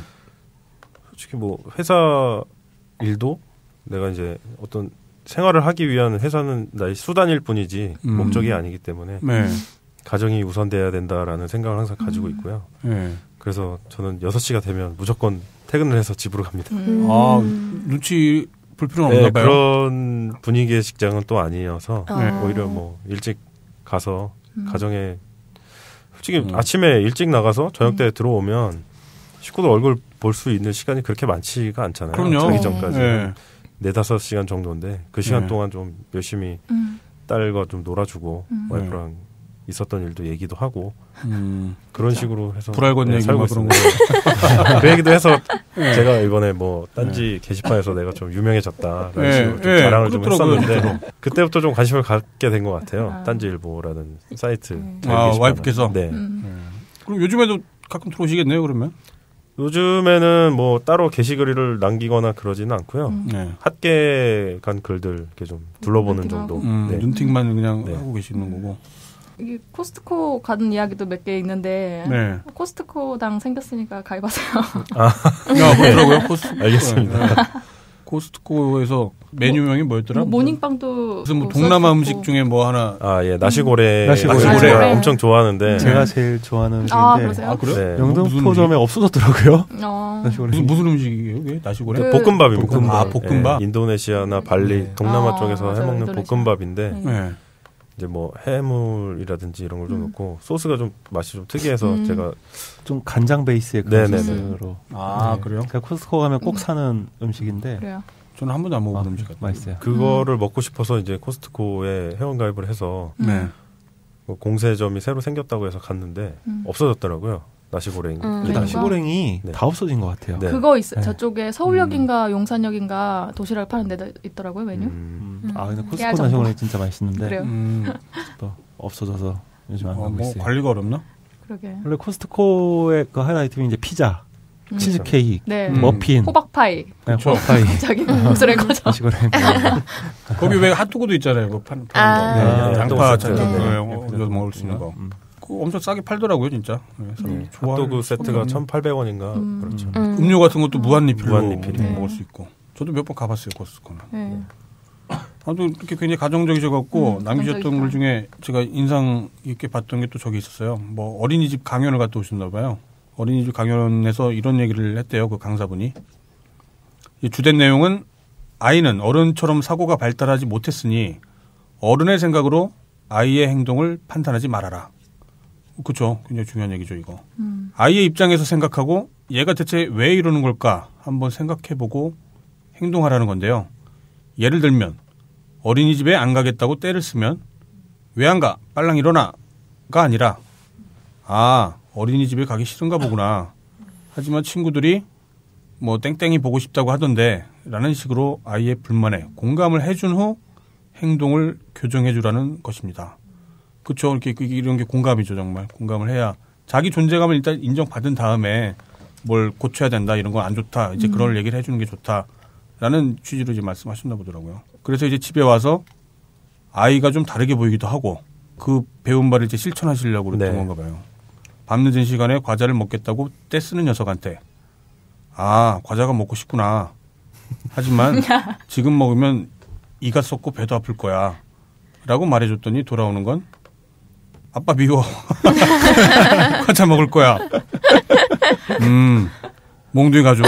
솔직히 뭐 회사 일도 내가 이제 어떤 생활을 하기 위한 회사는 나의 수단일 뿐이지 음. 목적이 아니기 때문에 네. 가정이 우선돼야 된다라는 생각을 항상 가지고 있고요. 네. 그래서 저는 여섯 시가 되면 무조건 퇴근을 해서 집으로 갑니다. 음. 아, 눈치 볼 필요는 네, 없나 봐요. 그런 분위기의 직장은 또 아니어서 네. 오히려 뭐 일찍 가서 음. 가정에 솔직히 음. 아침에 일찍 나가서 저녁 때 들어오면 식구들 얼굴 볼 수 있는 시간이 그렇게 많지가 않잖아요. 그럼요. 자기 전까지 네. 네다섯 시간 정도인데 그 시간 네. 동안 좀 열심히 음. 딸과 좀 놀아주고 음. 와이프랑 있었던 일도 얘기도 하고 음, 그런 식으로 해서 불알건 네, 얘기 살고 막 그런 있습니다. 그 얘기도 해서 제가 이번에 뭐 딴지 게시판에서 내가 좀 유명해졌다 라는 네, 식으로 좀 네, 자랑을 좀 그렇더라고요, 했었는데 진짜로. 그때부터 좀 관심을 갖게 된 것 같아요. 아. 딴지일보라는 사이트. 음. 자유 아, 게시판은. 와이프께서? 네. 음. 그럼 요즘에도 가끔 들어오시겠네요, 그러면? 요즘에는 뭐 따로 게시글을 남기거나 그러지는 않고요. 음. 네. 핫게 간 글들 이렇게 좀 둘러보는 눈팅하고. 정도. 음, 네. 눈팅만 그냥 네. 하고 계시는 거고. 이게 코스트코 가는 이야기도 몇 개 있는데 네. 코스트코당 생겼으니까 가입하세요. 야, 뭐더라고요? 코스트코. 알겠습니다. 네. 코스트코에서 메뉴명이 뭐였더라? 뭐 모닝빵도 무슨 뭐 뭐 동남아 써있고. 음식 중에 뭐 하나. 아, 예. 나시고래. 나시고래. 제가 나시고래. 엄청 좋아하는데. 제가 제일 좋아하는 아, 음식인데 그러세요? 아, 그래요? 네. 뭐 무슨 영등포점에 음식? 없어졌더라고요. 어. 나시고래. 무슨, 무슨 음식이에요, 이게? 나시고래? 그- 볶음밥입니다. 볶음밥. 아, 볶음밥? 예, 인도네시아나 발리, 네. 동남아 아, 쪽에서 맞아요. 해먹는 인도네시아. 볶음밥인데 네. 네. 이제 뭐 해물이라든지 이런 걸 좀 음. 넣고 소스가 좀 맛이 좀 특이해서 음. 제가 좀 간장 베이스의 그런 네네네. 소스로. 아, 네. 그래요? 제가 코스트코 가면 꼭 사는 음식인데 그래요. 저는 한 번도 안 먹어본 아, 음식 같아요. 맛있어요. 그거를 먹고 싶어서 이제 코스트코에 회원가입을 해서 음. 네. 뭐 공세점이 새로 생겼다고 해서 갔는데 음. 없어졌더라고요. 나시고랭. 음. 그 나시고랭이 네. 다 없어진 것 같아요. 네. 그거 있어. 네. 저쪽에 서울역인가 용산역인가 도시락을 파는 데도 있더라고요 메뉴. 음. 음. 아 근데 코스코 깨알 나시고랭이 진짜 맛있는데 그래요. 음. 또 없어져서 요즘 안 어, 가고 뭐 있어요. 관리가 어렵나? 그러게. 원래 코스트코의 그 하이라이트 아이템이 이제 피자, 음. 치즈 케이크, 네. 음. 머핀, 호박파이. 네, 호박파이, 저기 무슨 거죠? 나시고랭. 거기 왜 핫도그도 있잖아요. 그 판, 파는 아. 거. 네, 네, 핫도그 양파 세트. 네. 네. 네. 어, 먹을 수 있는 거. 음. 그거 엄청 싸게 팔더라고요, 진짜. 네, 사람들이 네. 좋아할 핫도그 세트가 수밖에 천팔백 원인가 음. 그렇죠. 음. 음료 같은 것도 무한 리필로 무한 리필. 네. 먹을 수 있고. 저도 몇 번 가봤어요, 코스코는. 네. 아무튼 이렇게 굉장히 가정적이셔갖고 음, 남기셨던 가정적이다. 글 중에 제가 인상 깊게 봤던 게 또 저기 있었어요. 뭐 어린이집 강연을 갔다 오셨나 봐요. 어린이집 강연에서 이런 얘기를 했대요. 그 강사분이. 이 주된 내용은 아이는 어른처럼 사고가 발달하지 못했으니 어른의 생각으로 아이의 행동을 판단하지 말아라. 그렇죠. 굉장히 중요한 얘기죠, 이거. 음. 아이의 입장에서 생각하고 얘가 대체 왜 이러는 걸까 한번 생각해보고 행동하라는 건데요. 예를 들면 어린이집에 안 가겠다고 떼를 쓰면 왜 안 가? 빨랑 일어나가 아니라 아 어린이집에 가기 싫은가 보구나. 하지만 친구들이 뭐 땡땡이 보고 싶다고 하던데 라는 식으로 아이의 불만에 공감을 해준 후 행동을 교정해 주라는 것입니다. 그렇죠. 이렇게 이런 게 공감이죠. 정말 공감을 해야 자기 존재감을 일단 인정받은 다음에 뭘 고쳐야 된다 이런 건 안 좋다. 이제 음. 그럴 얘기를 해주는 게 좋다라는 취지로 이제 말씀하셨나 보더라고요. 그래서 이제 집에 와서 아이가 좀 다르게 보이기도 하고 그 배운 바를 이제 실천하시려고 그랬던 네. 건가 봐요. 밤늦은 시간에 과자를 먹겠다고 떼쓰는 녀석한테 아 과자가 먹고 싶구나. 하지만 지금 먹으면 이가 썩고 배도 아플 거야. 라고 말해줬더니 돌아오는 건 아빠 미워. 과자 먹을 거야. 음, 몽둥이 가져와.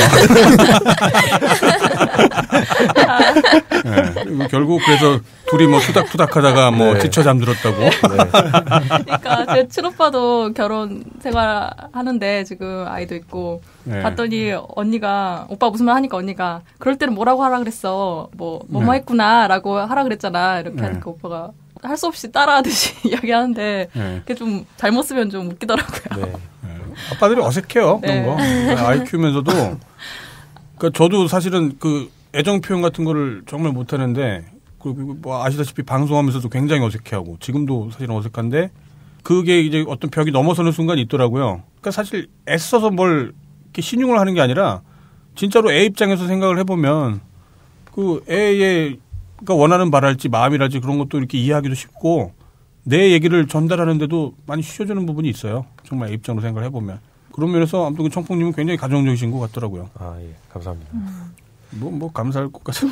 네, 그리고 결국 그래서 둘이 뭐 투닥투닥 하다가 뭐 네. 지쳐 잠들었다고. 네. 그러니까 제 친오빠도 결혼 생활 하는데 지금 아이도 있고 네. 봤더니 언니가 오빠 무슨 말 하니까 언니가 그럴 때는 뭐라고 하라 그랬어. 뭐 뭐뭐 네. 했구나라고 하라 그랬잖아. 이렇게 네. 하니까 오빠가 할 수 없이 따라하듯이 이야기하는데 네. 그게 좀 잘못 쓰면 좀 웃기더라고요. 네. 아빠들이 어색해요. 네. 그런 거. 아이 키우면서도. 그러니까 저도 사실은 그 애정 표현 같은 거를 정말 못하는데 그리고 뭐 아시다시피 방송하면서도 굉장히 어색해하고 지금도 사실은 어색한데 그게 이제 어떤 벽이 넘어서는 순간이 있더라고요. 그러니까 사실 애써서 뭘 이렇게 신용을 하는 게 아니라 진짜로 애 입장에서 생각을 해보면 그 애의 가 원하는 바랄지 마음이랄지 그런 것도 이렇게 이해하기도 쉽고 내 얘기를 전달하는데도 많이 쉬워주는 부분이 있어요. 정말 애 입장으로 생각을 해보면. 그런 면에서 아무튼 그 청풍님은 굉장히 가정적이신 것 같더라고요. 아, 예. 감사합니다. 뭐, 뭐, 감사할 것까지.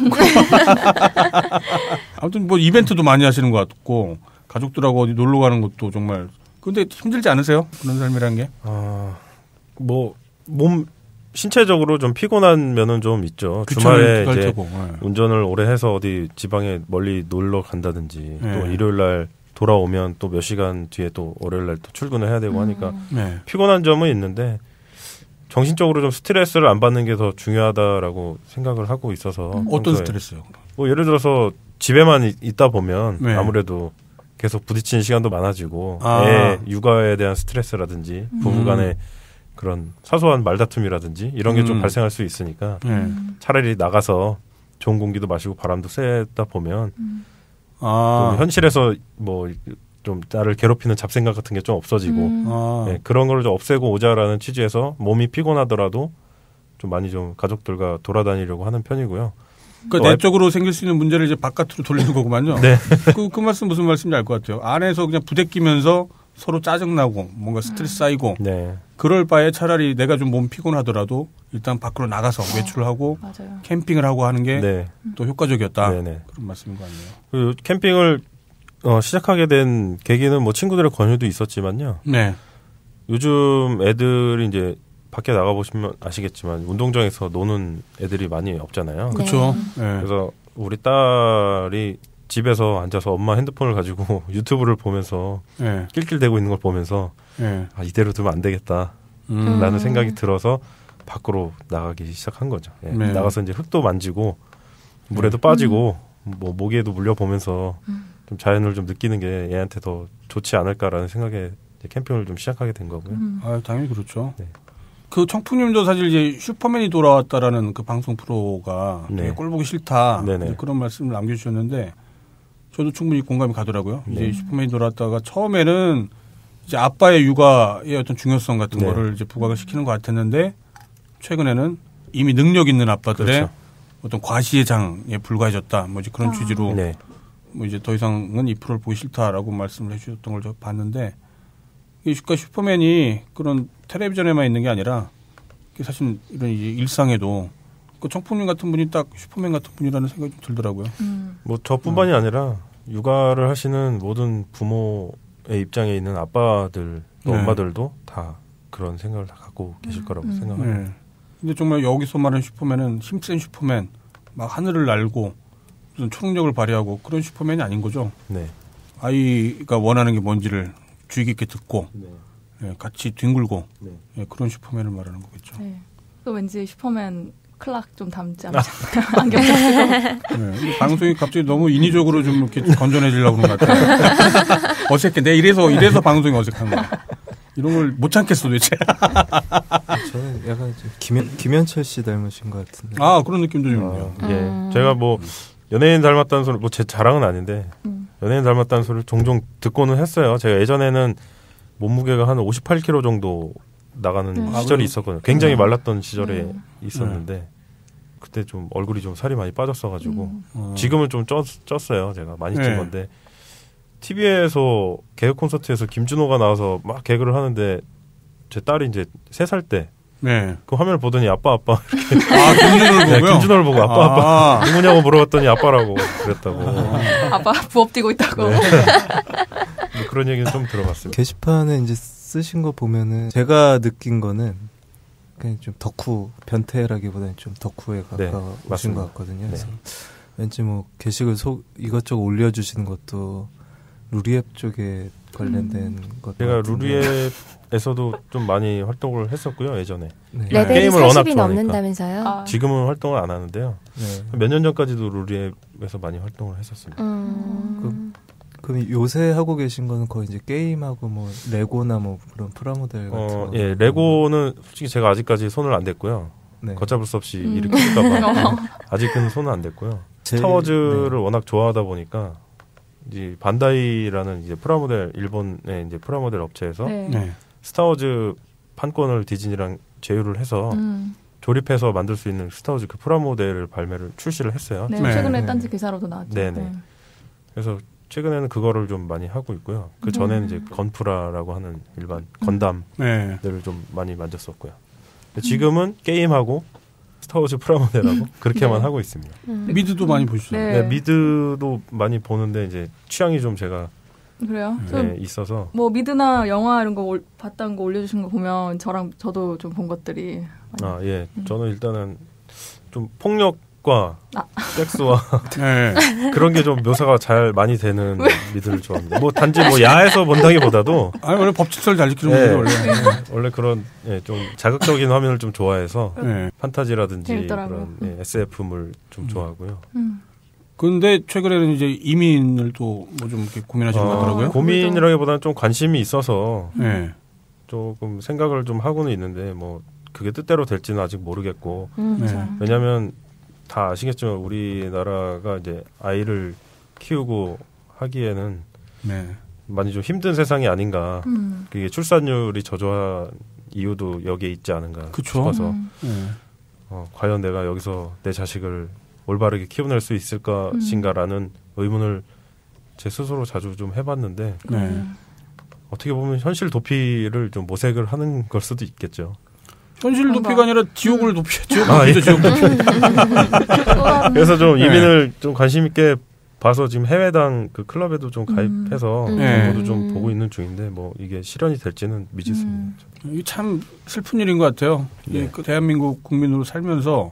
아무튼 뭐 이벤트도 많이 하시는 것 같고, 가족들하고 어디 놀러 가는 것도 정말. 근데 힘들지 않으세요? 그런 삶이라는 게? 아, 뭐, 몸, 신체적으로 좀 피곤한 면은 좀 있죠. 그쵸, 주말에 그럴 이제 테고, 네. 운전을 오래 해서 어디 지방에 멀리 놀러 간다든지 네. 또 일요일 날 돌아오면 또 몇 시간 뒤에 또 월요일 날 또 출근을 해야 되고 하니까 네. 피곤한 점은 있는데 정신적으로 좀 스트레스를 안 받는 게 더 중요하다라고 생각을 하고 있어서 어떤 평소에 스트레스요? 뭐 예를 들어서 집에만 있- 있다 보면 네. 아무래도 계속 부딪히는 시간도 많아지고 아. 애 육아에 대한 스트레스라든지 부부간의 음. 그런 사소한 말다툼이라든지 이런 게 좀 음. 발생할 수 있으니까 네. 차라리 나가서 좋은 공기도 마시고 바람도 쐬다 보면 아. 좀 현실에서 뭐 좀 나를 괴롭히는 잡생각 같은 게 좀 없어지고 음. 아. 네, 그런 걸 좀 없애고 오자라는 취지에서 몸이 피곤하더라도 좀 많이 좀 가족들과 돌아다니려고 하는 편이고요. 그러니까 내적으로 생길 수 있는 문제를 이제 바깥으로 돌리는 거구만요. 네. 그, 그 말씀 무슨 말씀인지 알 것 같아요. 안에서 그냥 부대끼면서 서로 짜증나고 뭔가 스트레스 쌓이고 네. 그럴 바에 차라리 내가 좀 몸 피곤하더라도 일단 밖으로 나가서 외출을 하고 맞아요. 캠핑을 하고 하는 게 또 네. 효과적이었다. 네네. 그런 말씀인 것 같네요. 그 캠핑을 어, 시작하게 된 계기는 뭐 친구들의 권유도 있었지만요. 네. 요즘 애들이 이제 밖에 나가 보시면 아시겠지만 운동장에서 노는 애들이 많이 없잖아요. 그렇죠. 네. 그래서 우리 딸이 집에서 앉아서 엄마 핸드폰을 가지고 유튜브를 보면서 네. 낄낄대고 있는 걸 보면서 네. 아, 이대로 두면 안 되겠다 음. 라는 생각이 들어서 밖으로 나가기 시작한 거죠. 예. 네. 나가서 이제 흙도 만지고 물에도 빠지고 뭐 모기에도 물려보면서 좀 자연을 좀 느끼는 게 얘한테 더 좋지 않을까라는 생각에 캠핑을 좀 시작하게 된 거고요. 음. 아, 당연히 그렇죠. 네. 그 청풍님도 사실 이제 슈퍼맨이 돌아왔다라는 그 방송 프로가 네. 되게 꼴 보기 싫다 네네. 그런 말씀을 남겨주셨는데 저도 충분히 공감이 가더라고요. 네. 이제 슈퍼맨이 돌아왔다가 처음에는 이제 아빠의 육아의 어떤 중요성 같은 네. 거를 이제 부각을 시키는 것 같았는데 최근에는 이미 능력 있는 아빠들의 그렇죠. 어떤 과시의 장에 불과해졌다. 뭐 이제 그런 아. 취지로 네. 뭐 이제 더 이상은 이 프로를 보기 싫다라고 말씀을 해주셨던 걸 저 봤는데 이 슈가 슈퍼맨이 그런 텔레비전에만 있는 게 아니라 사실 이런 이제 일상에도 그 청풍님 같은 분이 딱 슈퍼맨 같은 분이라는 생각이 좀 들더라고요. 음. 뭐 저뿐만이 아니라 육아를 하시는 모든 부모의 입장에 있는 아빠들, 또 네. 엄마들도 다 그런 생각을 다 갖고 계실 거라고 음. 생각합니다. 네. 근데 정말 여기서 말하는 슈퍼맨은 힘센 슈퍼맨, 막 하늘을 날고 무슨 초능력을 발휘하고 그런 슈퍼맨이 아닌 거죠. 네. 아이가 원하는 게 뭔지를 주의 깊게 듣고 네. 예, 같이 뒹굴고 네. 예, 그런 슈퍼맨을 말하는 거겠죠. 네. 또 왠지 슈퍼맨 클락 좀 닮지 않으셨나요? 안경 좀 쓰고. 네, 방송이 갑자기 너무 인위적으로 좀 이렇게 건전해지려고 그런 것 같아요. 어색해. 내가 이래서, 이래서 방송이 어색한 거야. 이런 걸 못 참겠어, 도대체. 저는 약간 좀 김현, 김현철 씨 닮으신 것 같은데. 아, 그런 느낌도 좀 있네요. 예. 음. 제가 뭐 연예인 닮았다는 소리, 뭐 제 자랑은 아닌데 음. 연예인 닮았다는 소리를 종종 듣고는 했어요. 제가 예전에는 몸무게가 한 오십팔 킬로그램 정도 나가는 네. 시절이 아, 그래요? 있었거든요. 굉장히 음. 말랐던 시절에 음. 있었는데 그때 좀 얼굴이 좀 살이 많이 빠졌어가지고 음. 어. 지금은 좀 쪘, 쪘어요. 제가 많이 찐 네. 건데 티비에서 개그 콘서트에서 김준호가 나와서 막 개그를 하는데 제 딸이 이제 세 살 때 그 네. 화면을 보더니 아빠 아빠 아, 김준호를 네, 보고요? 김준호를 보고 아빠 아빠 아. 누구냐고 물어봤더니 아빠라고 그랬다고 아빠 부업 뛰고 있다고. 네. 뭐 그런 얘기는 좀 들어봤습니다. 게시판에 이제 쓰신 거 보면은 제가 느낀 거는 그냥 좀 덕후 변태라기보다는 좀 덕후에 네, 가까우신 맞습니다. 것 같거든요. 네. 그래서 왠지 뭐 게시글 소, 이것저것 올려주시는 것도 루리앱 쪽에 관련된 음. 것 제가 루리앱에서도 좀 많이 활동을 했었고요 예전에. 네. 레벨이 게임을 워낙 사십이 좋아하니까. 넘는다면서요? 아. 지금은 활동을 안 하는데요. 네. 몇 년 전까지도 루리앱에서 많이 활동을 했었습니다. 음. 그럼 요새 하고 계신 거는 거의 이제 게임하고 뭐 레고나 뭐 그런 프라모델 같은 어, 거. 예, 레고는 솔직히 제가 아직까지 손을 안 댔고요. 네. 걷잡을 수 없이 음. 일으킬까봐 아직은 손은 안 댔고요. 제일- 스타워즈를 네. 워낙 좋아하다 보니까 이제 반다이라는 이제 프라모델 일본의 이제 프라모델 업체에서 네. 네. 스타워즈 판권을 디즈니랑 제휴를 해서 음. 조립해서 만들 수 있는 스타워즈 그 프라모델을 발매를 출시를 했어요. 네, 네. 최근에 네. 딴지 기사로도 나왔죠. 네네. 네. 그래서 최근에는 그거를 좀 많이 하고 있고요. 그 전에는 음. 이제 건프라라고 하는 일반 건담들을 네. 좀 많이 만졌었고요. 근데 지금은 게임하고 스타워즈 프라모델하고 그렇게만 네. 하고 있습니다. 음. 미드도 많이 보시죠. 네. 네, 미드도 많이 보는데 이제 취향이 좀 제가 그래요? 네, 좀 있어서 뭐 미드나 영화 이런 거 올, 봤다는 거 올려주신 거 보면 저랑 저도 좀 본 것들이 많이 아, 예. 음. 저는 일단은 좀 폭력과 아. 섹스와 네. 그런 게 좀 묘사가 잘 많이 되는 미드를 좋아합니다. 뭐 단지 뭐 야에서 본다기보다도 아니, 원래 법칙서를 잘 지키는 네. 분이 원래. 원래 그런 예, 좀 자극적인 화면을 좀 좋아해서 네. 판타지라든지 재밌더라고요. 그런 예, 에스에프물 좀 음. 좋아하고요. 음. 근데 최근에는 이제 이민을 또 뭐 좀 이렇게 고민하시는 것 어, 같더라고요. 고민이라기보다는 좀 관심이 있어서 네. 조금 생각을 좀 하고는 있는데 뭐 그게 뜻대로 될지는 아직 모르겠고 음. 네. 참. 왜냐하면 다 아시겠지만 우리나라가 이제 아이를 키우고 하기에는 네. 많이 좀 힘든 세상이 아닌가. 음. 그게 출산율이 저조한 이유도 여기에 있지 않은가 그쵸. 싶어서 음. 네. 어, 과연 내가 여기서 내 자식을 올바르게 키워낼 수 있을 것인가라는 의문을 제 스스로 자주 좀 해봤는데 네. 어떻게 보면 현실 도피를 좀 모색을 하는 걸 수도 있겠죠. 현실 뭔가- 도피가 아니라 지옥을 도피, 지옥 아, 도피죠, 지옥 도피. 또 다른- 그래서 좀 네. 이민을 좀 관심 있게 봐서 지금 해외당 그 클럽에도 좀 가입해서 음. 정보도 음. 좀 보고 있는 중인데 뭐 이게 실현이 될지는 미지수입니다. 음. 이게 참 슬픈 일인 것 같아요. 이게 네. 그 대한민국 국민으로 살면서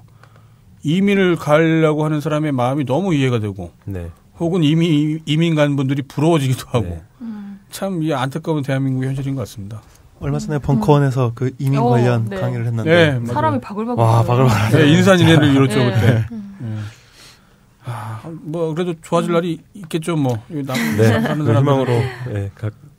이민을 가려고 하는 사람의 마음이 너무 이해가 되고 네. 혹은 이미 이민 간 분들이 부러워지기도 하고 네. 음. 참 이 안타까운 대한민국의 현실인 것 같습니다. 얼마 전에 벙커원에서 그 이민 어, 관련 네. 강의를 했는데 네, 맞아요. 사람이 바글바글. 와, 거려요. 바글바글. 네, 인산인해를 이뤘죠 네. 그때. 음. 네. 아, 뭐 그래도 좋아질 날이 있겠죠, 뭐. 남, 네. 사는 그 사람들은. 희망으로 예, 가,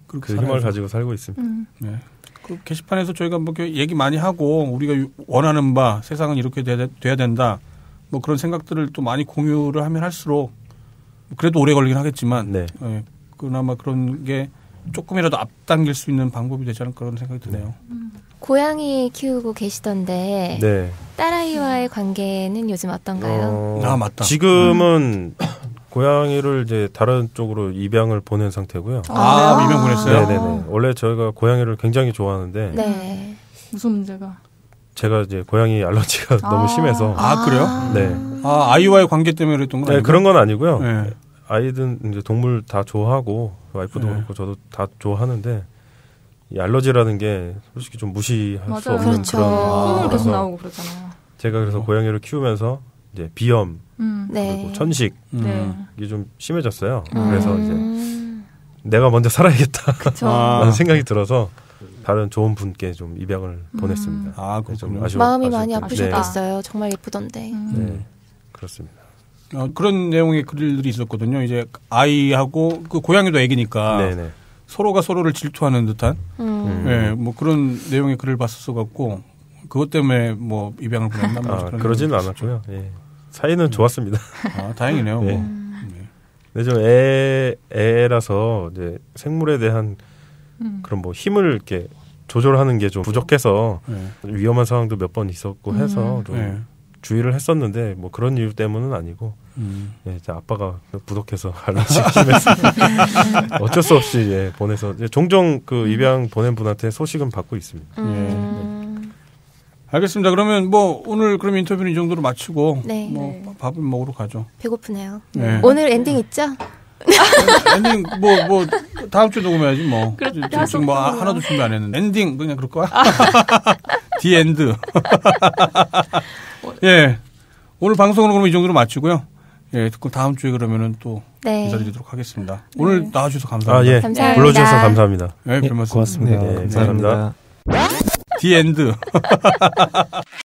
그렇게 그 힘을 살아야죠. 가지고 살고 있습니다. 음. 네. 그 게시판에서 저희가 뭐 이렇게 얘기 많이 하고 우리가 원하는 바 세상은 이렇게 돼야, 돼야 된다. 뭐 그런 생각들을 또 많이 공유를 하면 할수록 그래도 오래 걸리긴 하겠지만 네. 예, 그나마 그런 게 조금이라도 앞당길 수 있는 방법이 되지 않을까 그런 생각이 드네요. 음. 고양이 키우고 계시던데 네. 딸아이와의 관계는 요즘 어떤가요? 어, 아, 맞다. 지금은 고양이를 이제 다른 쪽으로 입양을 보낸 상태고요. 아, 아. 미명 보냈어요? 네네네. 원래 저희가 고양이를 굉장히 좋아하는데 네. 무슨 문제가? 제가 이제 고양이 알러지가 아. 너무 심해서 아, 그래요? 네. 아, 아이와의 관계 때문에 그랬던 건 네, 아니고? 그런 건 아니고요. 네. 아이든 이제 동물 다 좋아하고 와이프도 네. 그렇고 저도 다 좋아하는데 이 알러지라는 게 솔직히 좀 무시할 수 맞아요. 없는 그렇죠. 그런 콧물 계속 거라서 나오고 그러잖아요. 제가 그래서 고양이를 키우면서 이제 비염 음. 네. 그리고 천식 음. 네. 이게 좀 심해졌어요. 음. 그래서 이제 내가 먼저 살아야겠다 아. 라는 생각이 들어서 다른 좋은 분께 좀 입양을 보냈습니다. 아, 네, 좀 그렇군요. 아쉬워- 마음이 많이 아쉽게. 아프셨겠어요. 정말 예쁘던데. 음. 네. 네, 그렇습니다. 어, 그런 내용의 글들이 있었거든요. 이제 아이하고 그 고양이도 애기니까 네네. 서로가 서로를 질투하는 듯한 음. 예, 뭐 그런 내용의 글을 봤었어 갖고 그것 때문에 뭐 입양을 보냈나 뭐 아, 그런 그러지는 내용이 않았고요. 예. 사이는 좋았습니다. 있었어요. 아, 다행이네요. 네. 뭐. 근데 좀 애, 애라서 이제 생물에 대한 음. 그런 뭐 힘을 이렇게 조절하는 게 좀 부족해서 네. 위험한 상황도 몇 번 있었고 해서 음. 좀 네. 주의를 했었는데 뭐 그런 이유 때문은 아니고 음. 예, 이제 아빠가 부족해서 알러지가 심해서 어쩔 수 없이 예, 보내서 이제 종종 그 입양 보낸 분한테 소식은 받고 있습니다. 음. 알겠습니다. 그러면 뭐 오늘 그럼 인터뷰는 이 정도로 마치고 네. 뭐 밥을 먹으러 가죠. 배고프네요. 네. 오늘 엔딩 있죠? 엔딩 뭐 뭐 다음 주에 녹음해야지 뭐. 그렇게 지금 할 수 뭐 없구나. 하나도 준비 안 했는데 엔딩 그냥 그럴 거야. 디 엔드. 예. 오늘 방송은 그럼 이 정도로 마치고요. 예, 그럼 다음 주에 그러면은 또 네. 인사드리도록 하겠습니다. 오늘 네. 나와주셔서 아, 감사합니다. 예. 감사합니다. 불러주셔서 감사합니다. 예, 별 말씀. 고맙습니다. 네, 감사합니다. 디 엔드.